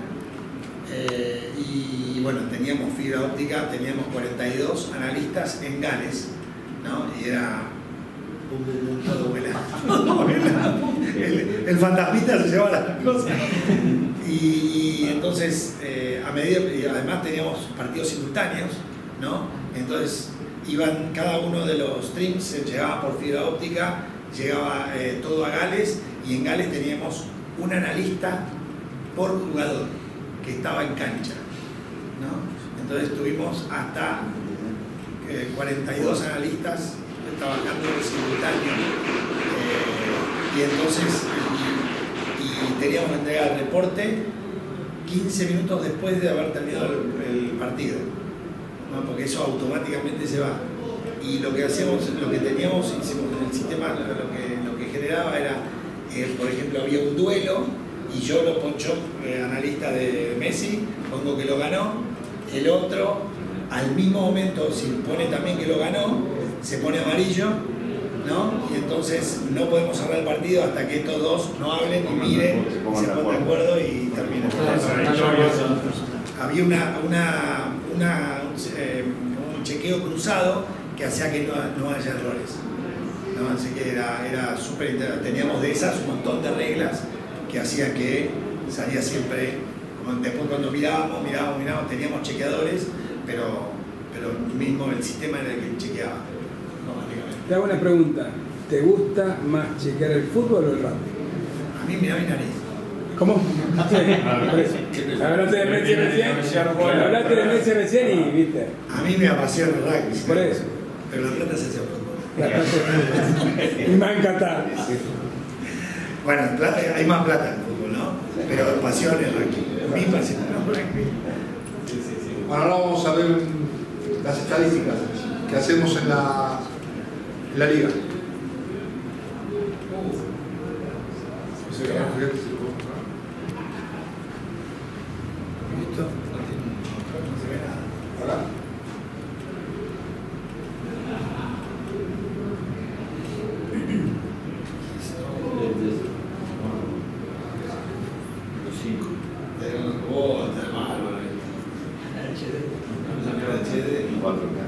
y bueno, teníamos fibra óptica, teníamos 42 analistas en Gales, ¿no? Y era todo vuelado. El fantasmita se llevaba las cosas. Y entonces, y además teníamos partidos simultáneos, ¿no? Entonces iban cada uno de los streams, llegaba por fibra óptica, llegaba todo a Gales, y en Gales teníamos un analista por jugador que estaba en cancha, ¿no? Entonces tuvimos hasta 42 analistas trabajando en simultáneo, y entonces teníamos que entregar el reporte 15 minutos después de haber terminado el partido, ¿no? Porque eso automáticamente se va. Y lo que hacemos, lo que teníamos, hicimos en el sistema, lo que generaba era, por ejemplo, había un duelo y yo lo poncho, analista de Messi, pongo que lo ganó, el otro al mismo momento, si pone también que lo ganó, se pone amarillo, ¿no? Y entonces no podemos cerrar el partido hasta que estos dos no hablen y miren, se pongan de acuerdo y terminen. Había un chequeo cruzado que hacía que no haya errores, ¿no? Así que era súper interesante. Teníamos de esas un montón de reglas que hacían que salía siempre, después cuando mirábamos, teníamos chequeadores, pero mismo el sistema era el que chequeaba automáticamente. Te hago una pregunta, ¿te gusta más chequear el fútbol o el rugby? A mí mira mi nariz. ¿Cómo? Sí, por eso. Hablaste de Messi recién y viste. A mí me apasiona el rugby. Por eso. Pero la plata se hace fútbol. Y me va a encantar. Bueno, hay más plata en el fútbol, ¿no? Pero pasión es rugby. Mi pasión es rugby. Bueno, ahora vamos a ver las estadísticas que hacemos en la liga. ¿Listo? No se ve nada. Hola. 4, claro.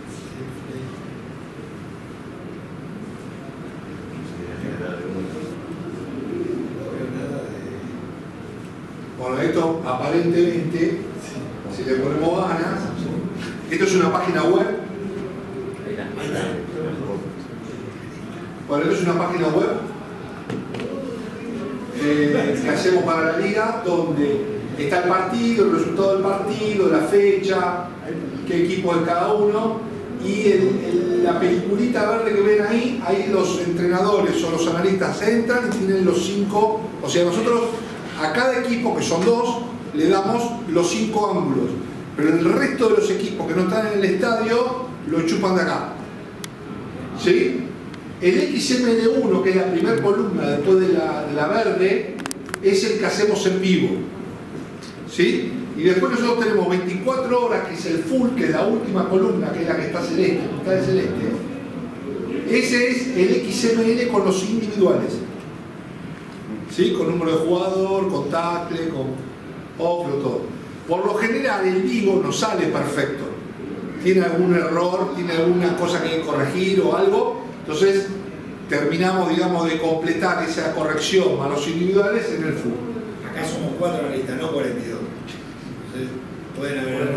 Bueno, esto aparentemente, si le ponemos ganas, esto es una página web. Bueno, esto es una página web que hacemos para la liga, donde está el partido, el resultado del partido, la fecha, qué equipo es cada uno, y la peliculita verde que ven ahí los entrenadores o los analistas entran y tienen los 5, o sea, nosotros a cada equipo, que son 2, le damos los 5 ángulos, pero el resto de los equipos que no están en el estadio lo chupan de acá. ¿Sí? El XML1, que es la primera columna después de la verde, es el que hacemos en vivo. ¿Sí? Y después nosotros tenemos 24 horas, que es el full, que es la última columna, que es la que está celeste, Ese es el XML con los individuales. ¿Sí? Con número de jugador, con tackle, con offlo, todo. Por lo general el vivo no sale perfecto. Tiene algún error, tiene alguna cosa que hay que corregir o algo. Entonces terminamos, digamos, de completar esa corrección a los individuales en el full. Acá somos 4 analistas, no 42. Entonces pueden haber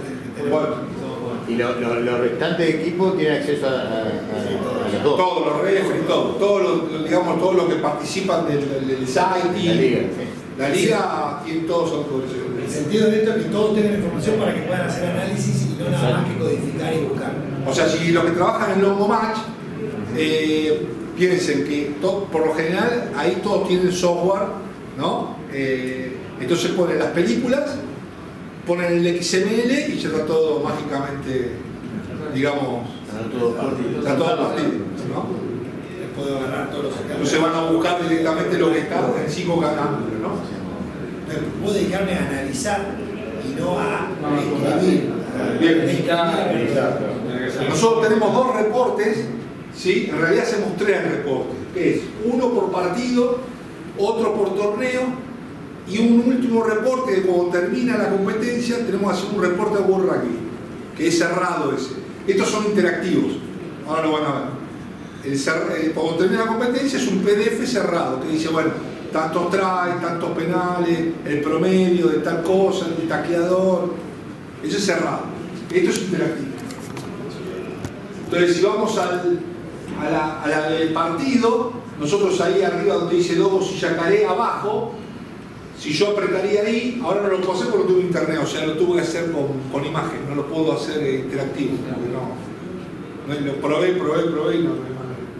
y los restantes equipos tienen acceso a los dos. Todos los referees, todos los que participan del site. La liga. La liga tiene todos autorización. El sentido de esto es que todos tengan información para que puedan hacer análisis y no nada más que codificar y buscar. O sea, si los que trabajan en Longo Match, piensen que por lo general ahí todos tienen software, ¿no? Entonces ponen las películas, ponen el XML y ya está todo mágicamente, digamos, está todo partido, ¿no? Puedo agarrar todos los ejemplos. Entonces van a buscar directamente lo que está en 5 canales, ¿no? Puedo dedicarme a analizar y no a escribir. Bien. Nosotros tenemos 2 reportes, ¿sí? En realidad hacemos 3 reportes, que es uno por partido, otro por torneo y un último reporte que cuando termina la competencia tenemos que hacer un reporte a World Rugby, que es cerrado ese. Estos son interactivos, ahora lo van a ver. Cuando termina la competencia es un PDF cerrado que dice, bueno, tantos tries, tantos penales, el promedio de tal cosa, el tacleador. Eso es cerrado. Esto es interactivo. Entonces, si vamos a la del partido, nosotros ahí arriba donde dice Dogos y Yacaré, abajo, si yo apretaría ahí, ahora no lo puedo hacer porque no tuve internet, o sea, lo tuve que hacer con imagen, no lo puedo hacer interactivo, porque lo probé y no.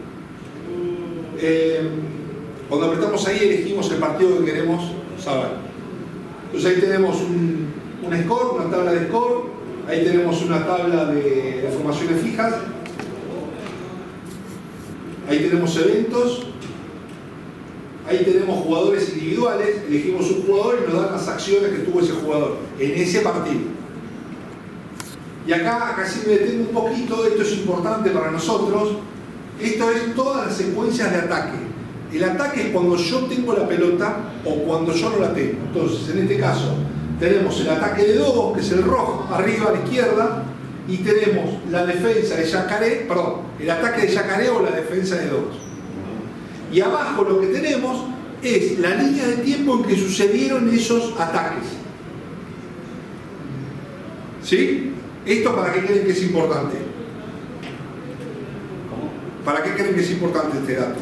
Cuando apretamos ahí elegimos el partido que queremos saber. Entonces ahí tenemos un score, una tabla de score, ahí tenemos una tabla de formaciones fijas, ahí tenemos eventos, ahí tenemos jugadores individuales, elegimos un jugador y nos dan las acciones que tuvo ese jugador en ese partido. Y acá sí me detengo un poquito, esto es importante para nosotros. Esto es todas las secuencias de ataque. El ataque es cuando yo tengo la pelota o cuando yo no la tengo. Entonces, en este caso, tenemos el ataque de Dogos, que es el rojo, arriba a la izquierda, y tenemos la defensa de Yacaré, perdón, el ataque de Yacaré o la defensa de Dogos. Y abajo lo que tenemos es la línea de tiempo en que sucedieron esos ataques. ¿Sí? ¿Esto para qué creen que es importante? ¿Para qué creen que es importante este dato?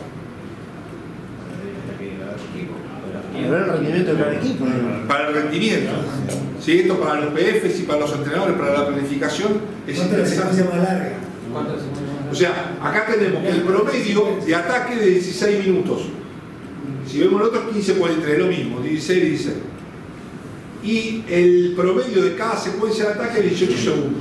Para ver el rendimiento de cada equipo. Para el rendimiento. ¿Sí? Esto para los PFs y para los entrenadores, para la planificación. Es ¿cuánto es la secuencia más larga? O sea, acá tenemos el promedio de ataque de 16 minutos. Si vemos el otro es 15-43, es lo mismo, 16-16. Y el promedio de cada secuencia de ataque es 18 segundos.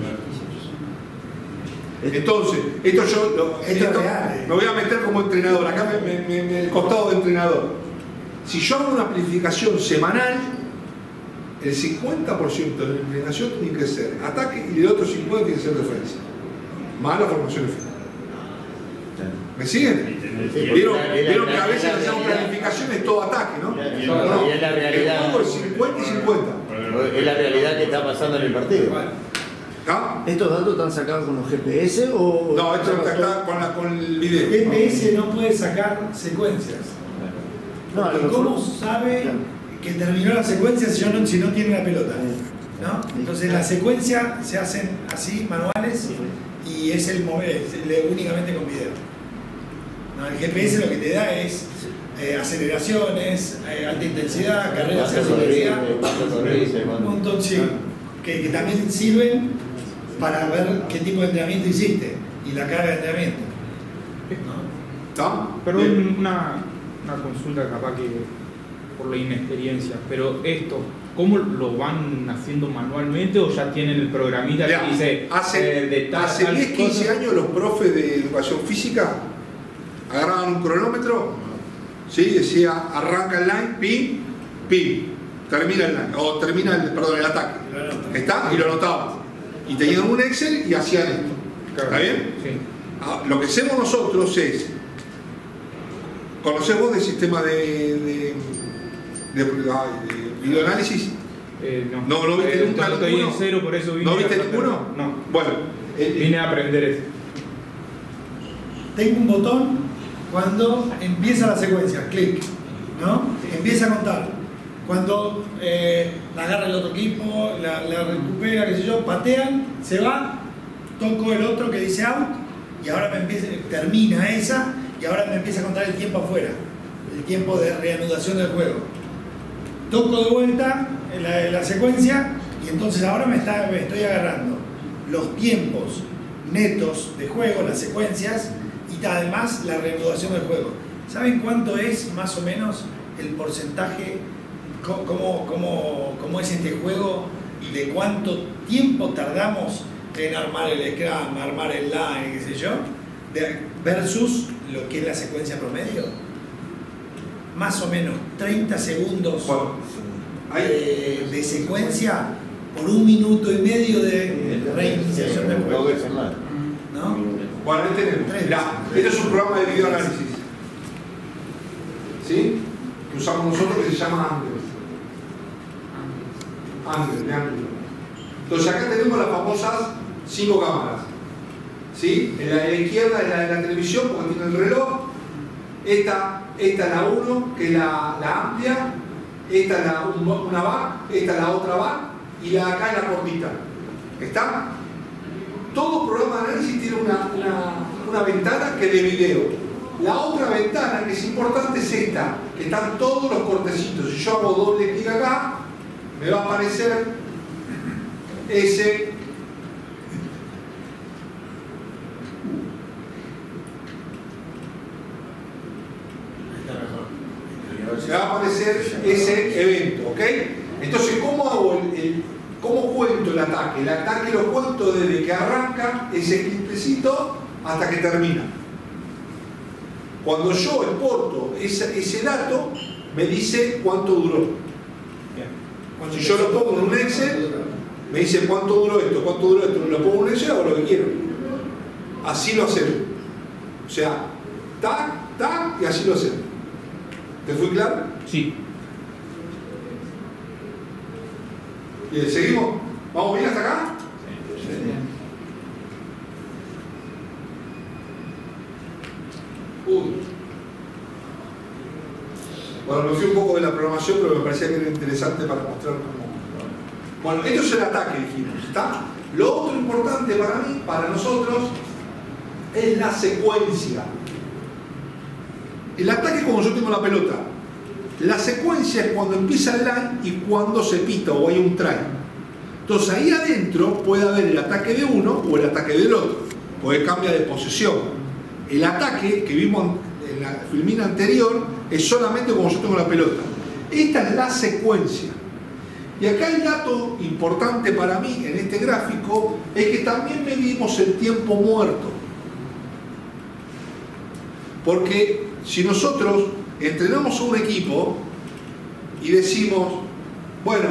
Entonces, esto me voy a meter como entrenador, acá en el costado de entrenador. Si yo hago una planificación semanal, el 50% de la planificación tiene que ser ataque y el otro 50% tiene que ser defensa. Más la formación de final. ¿Me siguen? ¿Vieron que a veces hacemos planificaciones todo ataque, ¿no? Y es la realidad. El juego es 50 y 50. Es la realidad que está pasando en el partido. ¿No? ¿Estos datos están sacados con los GPS o...? No, esto está con el video. El GPS no puede sacar secuencias. No, Porque ¿cómo sabe que terminó la secuencia si no tiene la pelota? ¿No? Entonces las secuencias se hacen así, manuales, y es únicamente con video. No, el GPS lo que te da es aceleraciones, alta intensidad, carreras de velocidad, un montón, sí, que también sirven para ver qué tipo de entrenamiento hiciste y la carga de entrenamiento. ¿No? Pero una consulta capaz que por la inexperiencia, pero esto, ¿cómo lo van haciendo manualmente o ya tienen el programita que dice hace 10-15 años los profes de educación física agarraban un cronómetro, ¿sí? Decía arranca el line, pim, pim, termina el line, o termina el ataque, ¿está? Y lo anotaban y tenían un Excel y hacían esto, ¿está bien? Sí. Lo que hacemos nosotros es, ¿conocés vos del sistema de videoanálisis? No viste nunca estoy ninguno. en cero, por eso vine. ¿No viste ninguno? No. Bueno, vine a aprender eso. Tengo un botón cuando empieza la secuencia, clic, ¿no? Empieza a contar. Cuando la agarra el otro equipo, la recupera, qué sé yo, patean, se va, toco el otro que dice out y ahora termina esa y ahora me empieza a contar el tiempo afuera, el tiempo de reanudación del juego. Toco de vuelta la secuencia y entonces ahora me estoy agarrando los tiempos netos de juego, las secuencias y además la reanudación del juego. ¿Saben cuánto es más o menos el porcentaje, cómo es este juego y de cuánto tiempo tardamos en armar el scrum, armar el line, qué sé yo, versus lo que es la secuencia promedio? Más o menos 30 segundos de secuencia por 1 minuto y medio de reiniciación del juego. ¿No? Bueno, ahí tenemos. Mirá, este es un programa de videoanálisis, ¿sí? Que usamos nosotros, que se llama Angle. Entonces acá tenemos las famosas 5 cámaras, ¿sí? En la izquierda es la de la televisión porque tiene el reloj. Esta es la 1, que es la amplia. Esta es una bar, esta es la otra bar y la de acá es la cortita. ¿Está? Todo programa de análisis tiene una ventana que es de video. La otra ventana que es importante es esta, que están todos los cortecitos. Si yo hago doble clic acá, me va a aparecer ese. Me va a aparecer ese evento, ¿ok? Entonces, ¿cómo cuento el ataque? El ataque lo cuento desde que arranca ese clipecito hasta que termina. Cuando yo exporto ese dato, me dice cuánto duró. Si yo lo pongo en un Excel, me dice cuánto duró esto, lo pongo en un Excel, hago lo que quiero. Así lo hacemos. O sea, tac, tac, y así lo hacemos. ¿Te fue claro? Sí. Bien, ¿seguimos? ¿Vamos bien hasta acá? Sí. Bueno, me fui un poco de la programación, pero me parecía que era interesante para mostrar cómo. Bueno, esto es el ataque, dijimos, ¿está? Lo otro importante para mí, para nosotros, es la secuencia. El ataque es cuando yo tengo la pelota. La secuencia es cuando empieza el line y cuando se pita o hay un try. Entonces ahí adentro puede haber el ataque de uno o el ataque del otro, porque cambia de posesión. El ataque que vimos en la filmina anterior es solamente cuando yo tengo la pelota. Esta es la secuencia. Y acá el dato importante para mí en este gráfico es que también medimos el tiempo muerto. Porque si nosotros entrenamos a un equipo y decimos, bueno,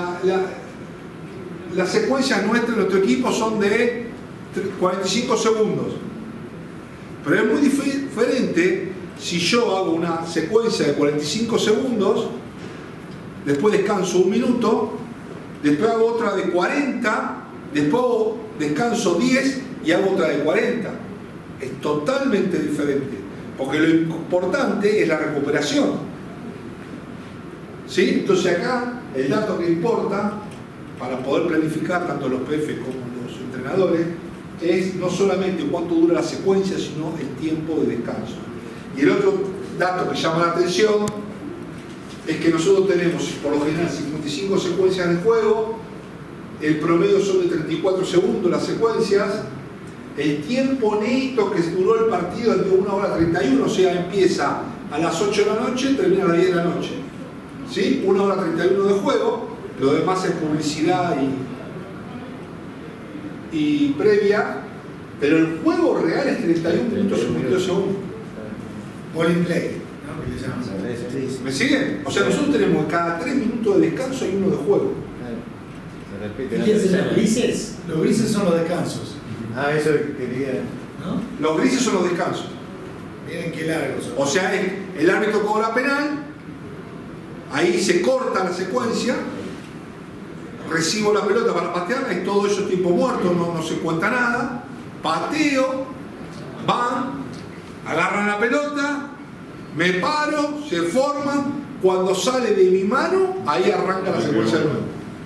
las secuencias nuestras de nuestro equipo son de 45 segundos. Pero es muy diferente si yo hago una secuencia de 45 segundos, después descanso 1 minuto, después hago otra de 40 después descanso 10 y hago otra de 40. Es totalmente diferente, porque lo importante es la recuperación. ¿Sí? Entonces acá el dato que importa para poder planificar tanto los PF como los entrenadores es no solamente cuánto dura la secuencia, sino el tiempo de descanso. Y el otro dato que llama la atención es que nosotros tenemos por lo general 55 secuencias de juego, el promedio son de 34 segundos las secuencias, el tiempo neto que duró el partido es de 1 hora 31, o sea, empieza a las 8 de la noche, termina a las 10 de la noche. ¿Sí? 1 hora 31 de juego, lo demás es publicidad y previa, pero el juego real es 31 minutos y 52 segundos. Ball play, ¿no? Que le llaman. ¿Me siguen? O sea, nosotros tenemos cada 3 minutos de descanso y uno de juego. Fíjense, los grises. Los grises son los descansos. Ah, eso quería. ¿No? Los grises son los descansos. Miren qué largos son. O sea, el árbitro cobra penal, ahí se corta la secuencia, recibo la pelota para patearla y todo eso es tiempo muerto, no se cuenta nada, pateo, van, agarran la pelota, me paro, se forman, cuando sale de mi mano, ahí arranca la secuencia de nuevo.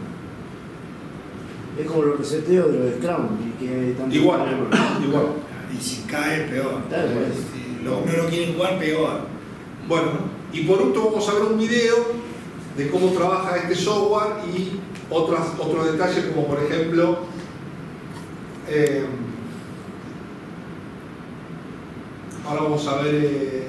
Es como los reseteos de los Scrum. Igual. Y si cae, peor. Claro, Si no lo quieren jugar, peor. Bueno, y por último vamos a ver un video de cómo trabaja este software y otros detalles, como por ejemplo ahora vamos a ver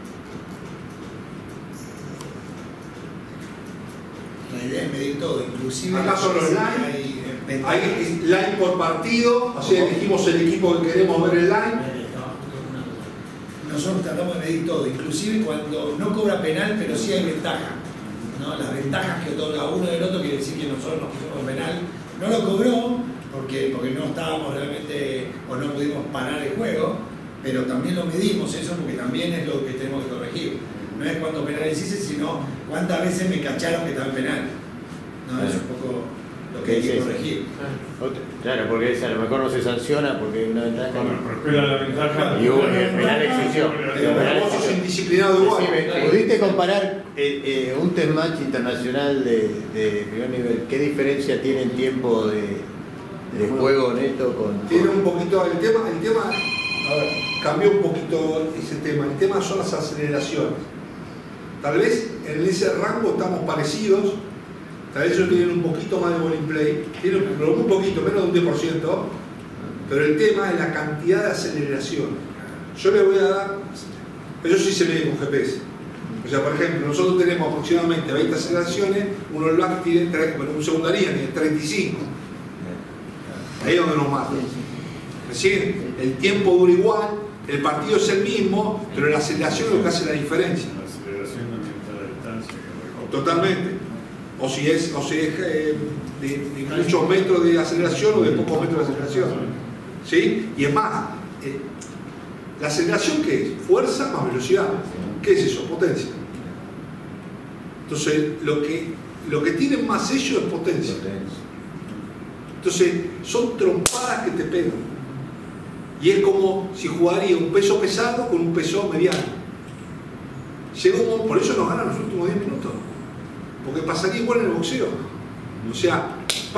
La idea es medir todo, inclusive acá son los line, hay line por partido, o sea, elegimos el equipo que queremos ver el line. Nosotros tratamos de medir todo, inclusive cuando no cobra penal, pero sí hay ventaja, ¿no? Las ventajas que otorga uno del otro quiere decir que nosotros nos pusimos penal. No lo cobró porque no estábamos realmente o no pudimos parar el juego, pero también lo medimos eso porque también es lo que tenemos que corregir. No es cuántos penales hice, sino cuántas veces me cacharon que estaba en penal. ¿No? Es un poco lo que hay que corregir. Claro, porque a lo mejor no se sanciona porque hay una ventaja. Pero la ventaja. Y hubo penal existió. Pero vos sos indisciplinado igual. ¿Pudiste comparar un test match internacional de primer nivel? ¿Qué diferencia tiene en tiempo de juego neto con.? Tiene un poquito. El tema, a ver, cambió un poquito ese tema. El tema son las aceleraciones. Tal vez en ese rango estamos parecidos. Tal vez ellos tienen un poquito más de ball play, tienen un poquito, menos de un 10%, pero el tema es la cantidad de aceleración. Yo le voy a dar, ellos sí se miden con GPS. O sea, por ejemplo, nosotros tenemos aproximadamente 20 aceleraciones, uno black tiene, un secundaria tiene 35. Ahí es donde nos matan. ¿Me siguen? El tiempo dura igual, el partido es el mismo, pero la aceleración es lo que hace la diferencia. La aceleración aumenta la distancia. Totalmente. O si es de muchos metros de aceleración o de pocos metros de aceleración. ¿Sí? Y es más, ¿la aceleración qué es? Fuerza más velocidad. ¿Qué es eso? Potencia. Entonces, lo que tienen más ellos es potencia. Entonces, son trompadas que te pegan. Y es como si jugaría un peso pesado con un peso mediano. Por eso nos ganan los últimos 10 minutos. Porque pasaría igual en el boxeo. O sea,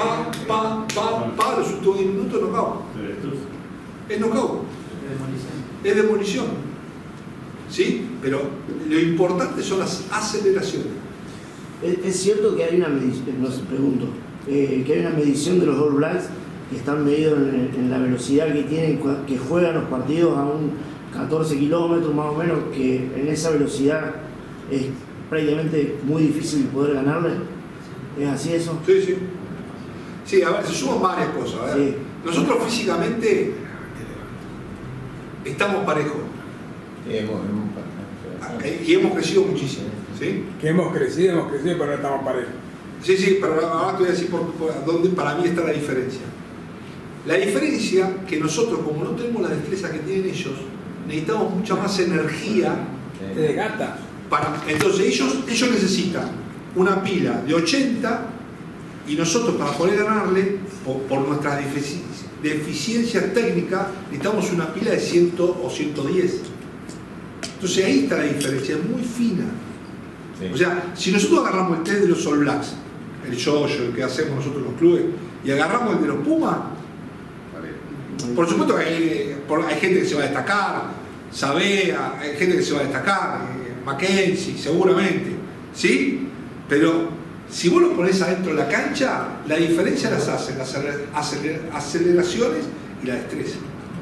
los últimos 10 minutos knockout. Es knockout. Es demolición. ¿Sí? Pero lo importante son las aceleraciones. Es cierto que hay una medición, no sé, pregunto, que hay una medición de los All Blacks que están medidos en la velocidad que tienen, que juegan los partidos a un 14 kilómetros más o menos, que en esa velocidad es prácticamente muy difícil poder ganarle. ¿Es así eso? Sí, sí. Sí, a ver, se suman varias cosas. A ver. Sí. Nosotros físicamente estamos parejos. Y hemos crecido muchísimo. ¿Sí? Que hemos crecido, pero no estamos parejos. Sí, sí, pero ahora te voy a decir por dónde para mí está la diferencia. La diferencia que nosotros, como no tenemos la destreza que tienen ellos, necesitamos mucha más energía. Te desgasta. Entonces ellos necesitan una pila de 80 y nosotros para poder ganarle por nuestras deficiencias técnicas, necesitamos una pila de 100 o 110. Entonces ahí está la diferencia, es muy fina. Sí. O sea, si nosotros agarramos el test de los All Blacks, el yo-yo, el que hacemos nosotros los clubes, y agarramos el de los Pumas, por supuesto que hay gente que se va a destacar, Sabea, hay gente que se va a destacar, Mackenzie, seguramente, ¿sí? Pero si vos lo ponés adentro de la cancha, la diferencia las hacen las aceleraciones y la destreza.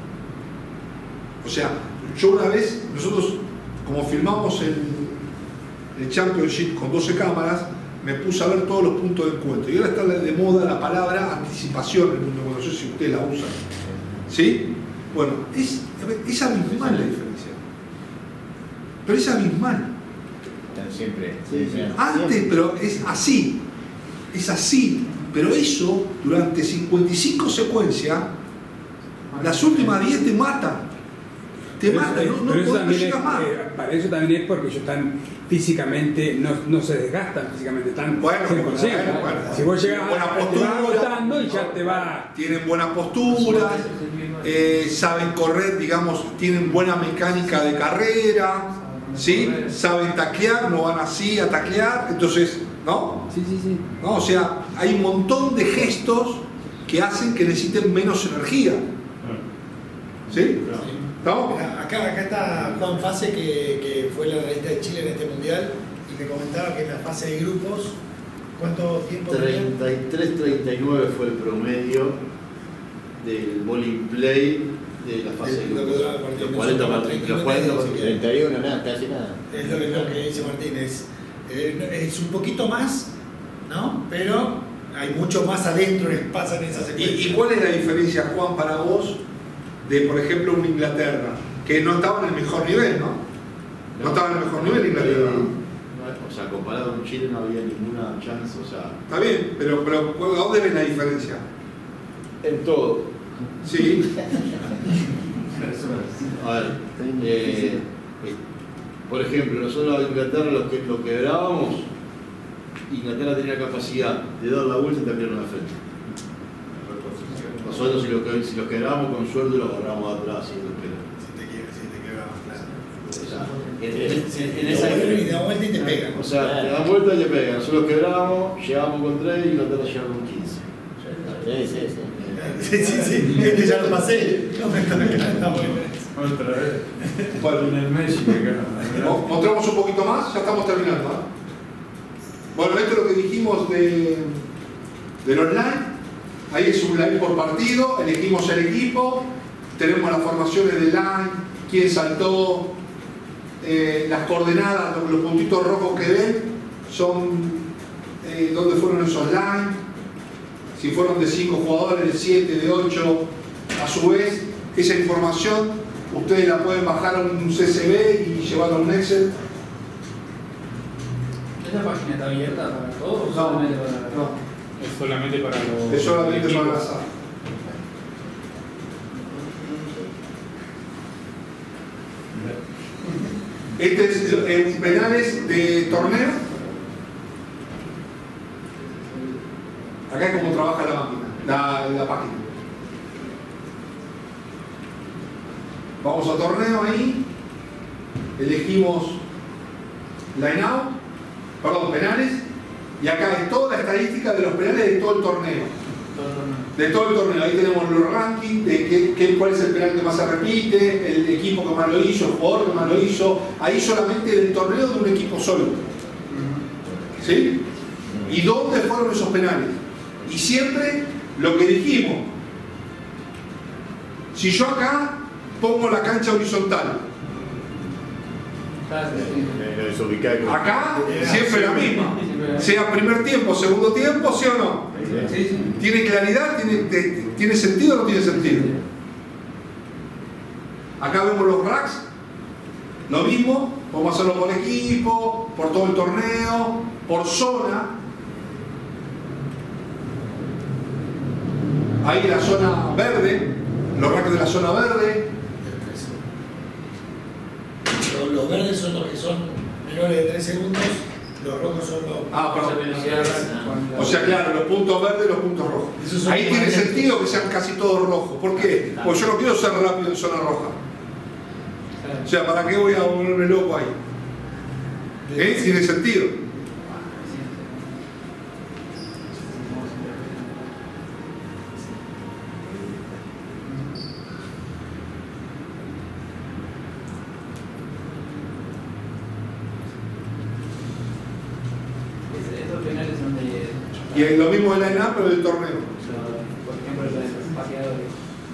O sea, yo una vez, nosotros como filmamos el Championship con 12 cámaras, me puse a ver todos los puntos de encuentro. Y ahora está de moda la palabra anticipación en el mundo, no sé si ustedes la usan. ¿Sí? Bueno, es abismal la diferencia. Pero es abismal. Siempre. Antes, pero es así. Es así. Pero eso, durante 55 secuencias, las últimas 10 te matan. Te matan, no llegas más. Para eso también es porque ellos están físicamente, no se desgastan físicamente, están 100%. Bueno. Si vos llegas a te vas agotando y ya te va. Tienen buena postura, saben correr, digamos, tienen buena mecánica de carrera, ¿sí? Saben taclear, no van así a taclear, entonces, ¿no? Sí. ¿No? O sea, hay un montón de gestos que hacen que necesiten menos energía. ¿Sí? ¿No? Acá está Juan Fase, que fue la realista de Chile en este mundial, y me comentaba que en la fase de grupos, ¿cuánto tiempo? 33-39 fue el promedio del bowling play de la fase de grupos. Los 40 para 31, nada, casi nada. Es lo que dice Martín, es un poquito más, ¿no? Pero hay mucho más adentro que pasa en esa secuencia. ¿Y cuál es la diferencia, Juan, para vos, de, por ejemplo, una Inglaterra, que no estaba en el mejor nivel, ¿no? No estaba en el mejor nivel Inglaterra, ¿no? O sea, comparado con Chile no había ninguna chance, o sea... Está bien, pero ¿a dónde ves la diferencia? En todo. Sí. A ver, por ejemplo, nosotros a Inglaterra lo quebrábamos, Inglaterra tenía capacidad de dar la vuelta y terminar en la frente. Nosotros si los quebrábamos con suerte los agarramos atrás y los en esa y te dan vuelta y te pegan. O sea, te dan vuelta y te pegan. Nosotros quebramos, llegamos con 3 y Inglaterra llegaba con 15. Sí. Este ya lo pasé. No me está otra vez. Bueno, en el Messi mostramos un poquito más, ya estamos terminando, ¿no? Bueno, esto es lo que dijimos del online. Ahí es un line por partido, elegimos el equipo, tenemos las formaciones del line, quién saltó, las coordenadas, los puntitos rojos que ven son dónde fueron esos line, si fueron de 5 jugadores, de 7, de 8, a su vez, esa información ustedes la pueden bajar a un CSV y llevarla a un Excel. ¿Esta página está abierta para todos? No. Es solamente para los. Es solamente para la sala. Este es penales de torneo. Acá es como trabaja la máquina, la página. Vamos a torneo ahí. Elegimos line out, perdón, penales. Y acá es toda la estadística de los penales de todo el torneo. De todo el torneo. Ahí tenemos los rankings de cuál es el penal que más se repite, el equipo que más lo hizo, el jugador que más lo hizo. Ahí solamente del torneo de un equipo solo. ¿Sí? ¿Y dónde fueron esos penales? Y siempre lo que dijimos. Si yo acá pongo la cancha horizontal, acá siempre la misma, sea primer tiempo, segundo tiempo, ¿sí o no? ¿Tiene claridad? ¿Tiene sentido o no tiene sentido? Acá vemos los racks, lo mismo, podemos hacerlo por equipo, por todo el torneo, por zona. Ahí la zona verde, los racks de la zona verde. Los verdes son los que son menores de 3 segundos Los rojos son los... Ah, perdón. velocidad. O sea, claro, los puntos verdes y los puntos rojos. Ahí tiene sentido que sean casi todos rojos. ¿Por qué? Porque yo no quiero ser rápido en zona roja. O sea, ¿para qué voy a volverme loco ahí? Tiene sentido. Estos penales son de... Y lo mismo de la ENA, pero del torneo. Por ejemplo, los pateadores.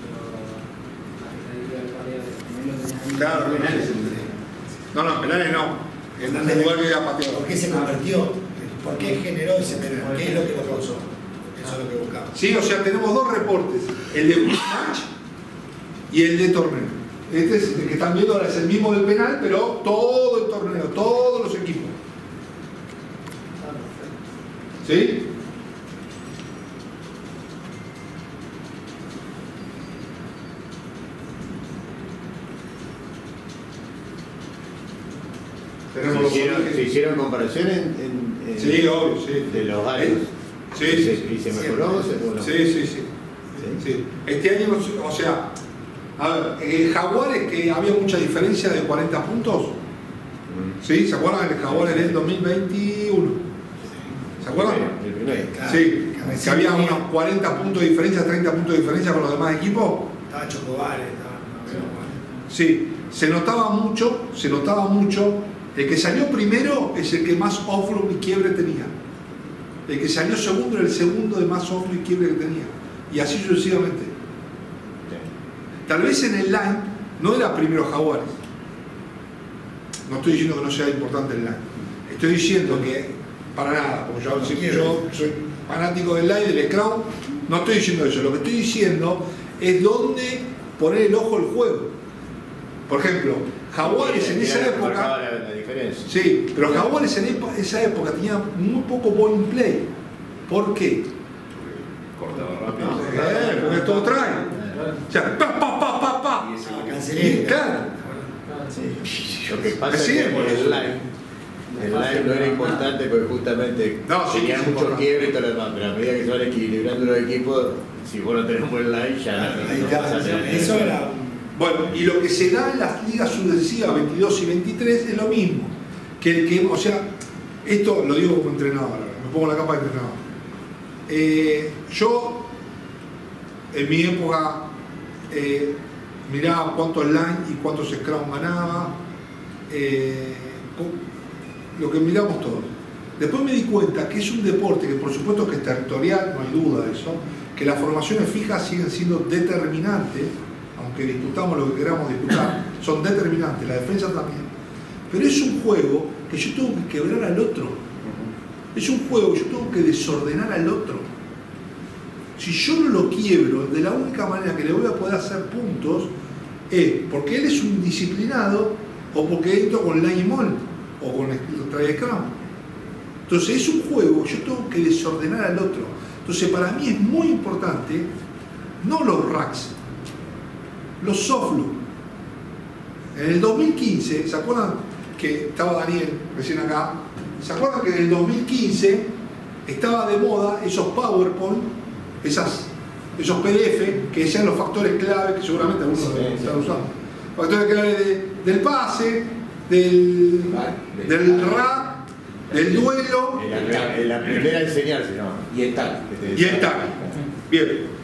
Claro, penales. No, penales no. En el lugar que ya pateó. ¿Por qué se convirtió? ¿Por qué generó ese penal? ¿Qué es lo que lo causó? Eso es lo que buscamos. Sí, o sea, tenemos dos reportes. El de match y el de torneo. Este es el que están viendo ahora, es el mismo del penal, pero todo el torneo, todos los equipos. ¿Sí? ¿Se hicieron comparaciones sí, obvio, sí. de los años? Sí, ¿Y se mejoró o se mejoró? Sí. Este año, o sea, a ver, Jaguares, que había mucha diferencia de 40 puntos. ¿Sí? ¿Se acuerdan del Jaguares del 2021? ¿Se acuerdan? El primer. Sí, que había unos 40 puntos de diferencia, 30 puntos de diferencia con los demás equipos. Estaba Chocobales, Sí, se notaba mucho. El que salió primero es el que más offload y quiebre tenía. El que salió segundo era el segundo de más offload y quiebre que tenía. Y así sucesivamente. Tal vez en el line no era primero Jaguares. No estoy diciendo que no sea importante el line. Estoy diciendo que, para nada, porque yo soy fanático del line, del scrum, no estoy diciendo eso. Lo que estoy diciendo es dónde poner el ojo al juego. Por ejemplo, Jaguares en esa época... La diferencia. Sí, pero Jaguares en esa época tenía muy poco ball in play. ¿Por qué? Cortaba rápido. Porque todo trae. O sea, pa. Y eso cancelé. Claro. Lo que pasa es que el line no era importante porque justamente tenía mucho quiebre y todo lo demás, pero a medida que se van equilibrando los equipos, si vos no tenés un buen line, ya no vas a tener. Eso era... Bueno, y lo que se da en las ligas sucesivas 22 y 23 es lo mismo. O sea, esto lo digo como entrenador, me pongo la capa de entrenador. Yo, en mi época, miraba cuántos line y cuántos scrum ganaba, lo que miramos todos. Después me di cuenta que es un deporte que por supuesto que es territorial, no hay duda de eso, que las formaciones fijas siguen siendo determinantes, aunque discutamos lo que queramos discutir, son determinantes, la defensa también. Pero es un juego que yo tengo que quebrar al otro. Es un juego que yo tengo que desordenar al otro. Si yo no lo quiebro, de la única manera que le voy a poder hacer puntos es porque él es un indisciplinado o porque entro con line y mall o con el try scrum. Entonces es un juego que yo tengo que desordenar al otro. Entonces para mí es muy importante, no los racks, los softlook. En el 2015, ¿se acuerdan que estaba Daniel recién acá? ¿Se acuerdan que en el 2015 estaba de moda esos PowerPoint, esos PDF que decían los factores clave, que seguramente algunos están usando? Factores clave del pase, del rack, del duelo. La primera enseñarse, ¿no? Y el tackle. Y el tackle. Bien.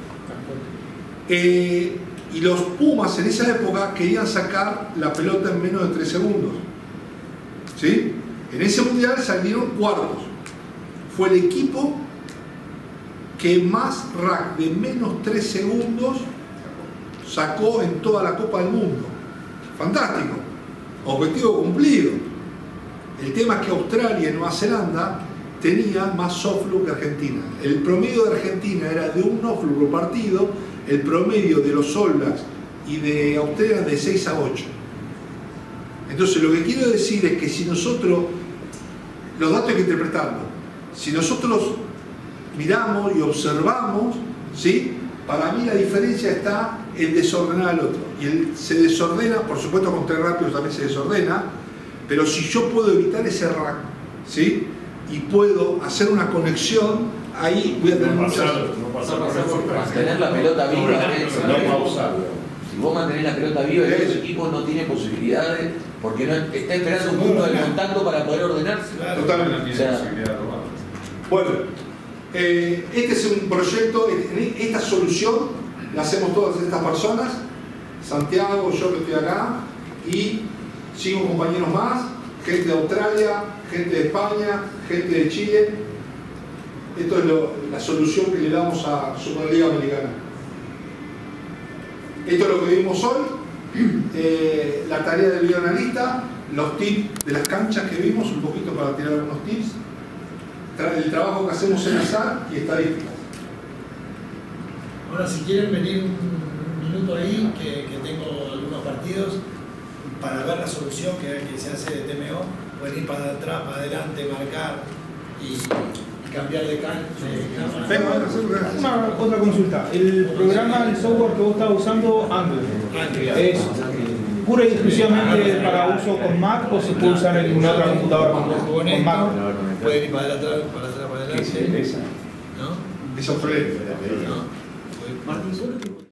Y los Pumas en esa época querían sacar la pelota en menos de 3 segundos. ¿Sí? En ese mundial salieron cuartos. Fue el equipo que más rack de menos 3 segundos sacó en toda la Copa del Mundo. Fantástico. Objetivo cumplido. El tema es que Australia y Nueva Zelanda tenían más softlook que Argentina. El promedio de Argentina era de un offlook por partido, el promedio de los All Blacks y de Australia de 6 a 8. Entonces lo que quiero decir es que si nosotros, los datos hay que interpretarlos, si nosotros miramos y observamos, ¿sí? Para mí la diferencia está en desordenar al otro. Y él se desordena, por supuesto con 3 rápidos también se desordena, pero si yo puedo evitar ese rack, ¿sí? Y puedo hacer una conexión, ahí voy a tener muchas... Mantener la pelota viva, si vos mantenés la pelota viva, el equipo no tiene posibilidades porque no está esperando un punto de contacto para poder ordenarse. Totalmente. O sea, bueno, este es un proyecto, esta solución la hacemos todas estas personas, Santiago, yo que estoy acá, y 5 compañeros más, gente de Australia, gente de España, gente de Chile. Esto es la solución que le damos a Superliga Americana. Esto es lo que vimos hoy, la tarea del videoanalista, los tips de las canchas que vimos, un poquito para tirar algunos tips, el trabajo que hacemos en azar y estadísticas. Ahora, si quieren venir un minuto ahí, que tengo algunos partidos, para ver la solución que se hace de TMO, pueden ir para atrás, para adelante, marcar y cambiar de cámara. Otra consulta. El programa, el software que vos estás usando, Angry, ¿es pura y exclusivamente para uso con Mac o se puede usar en una otra computadora con Mac? Pueden ir para atrás, para adelante. ¿Qué es esa? ¿No? Es obsoleto. ¿No?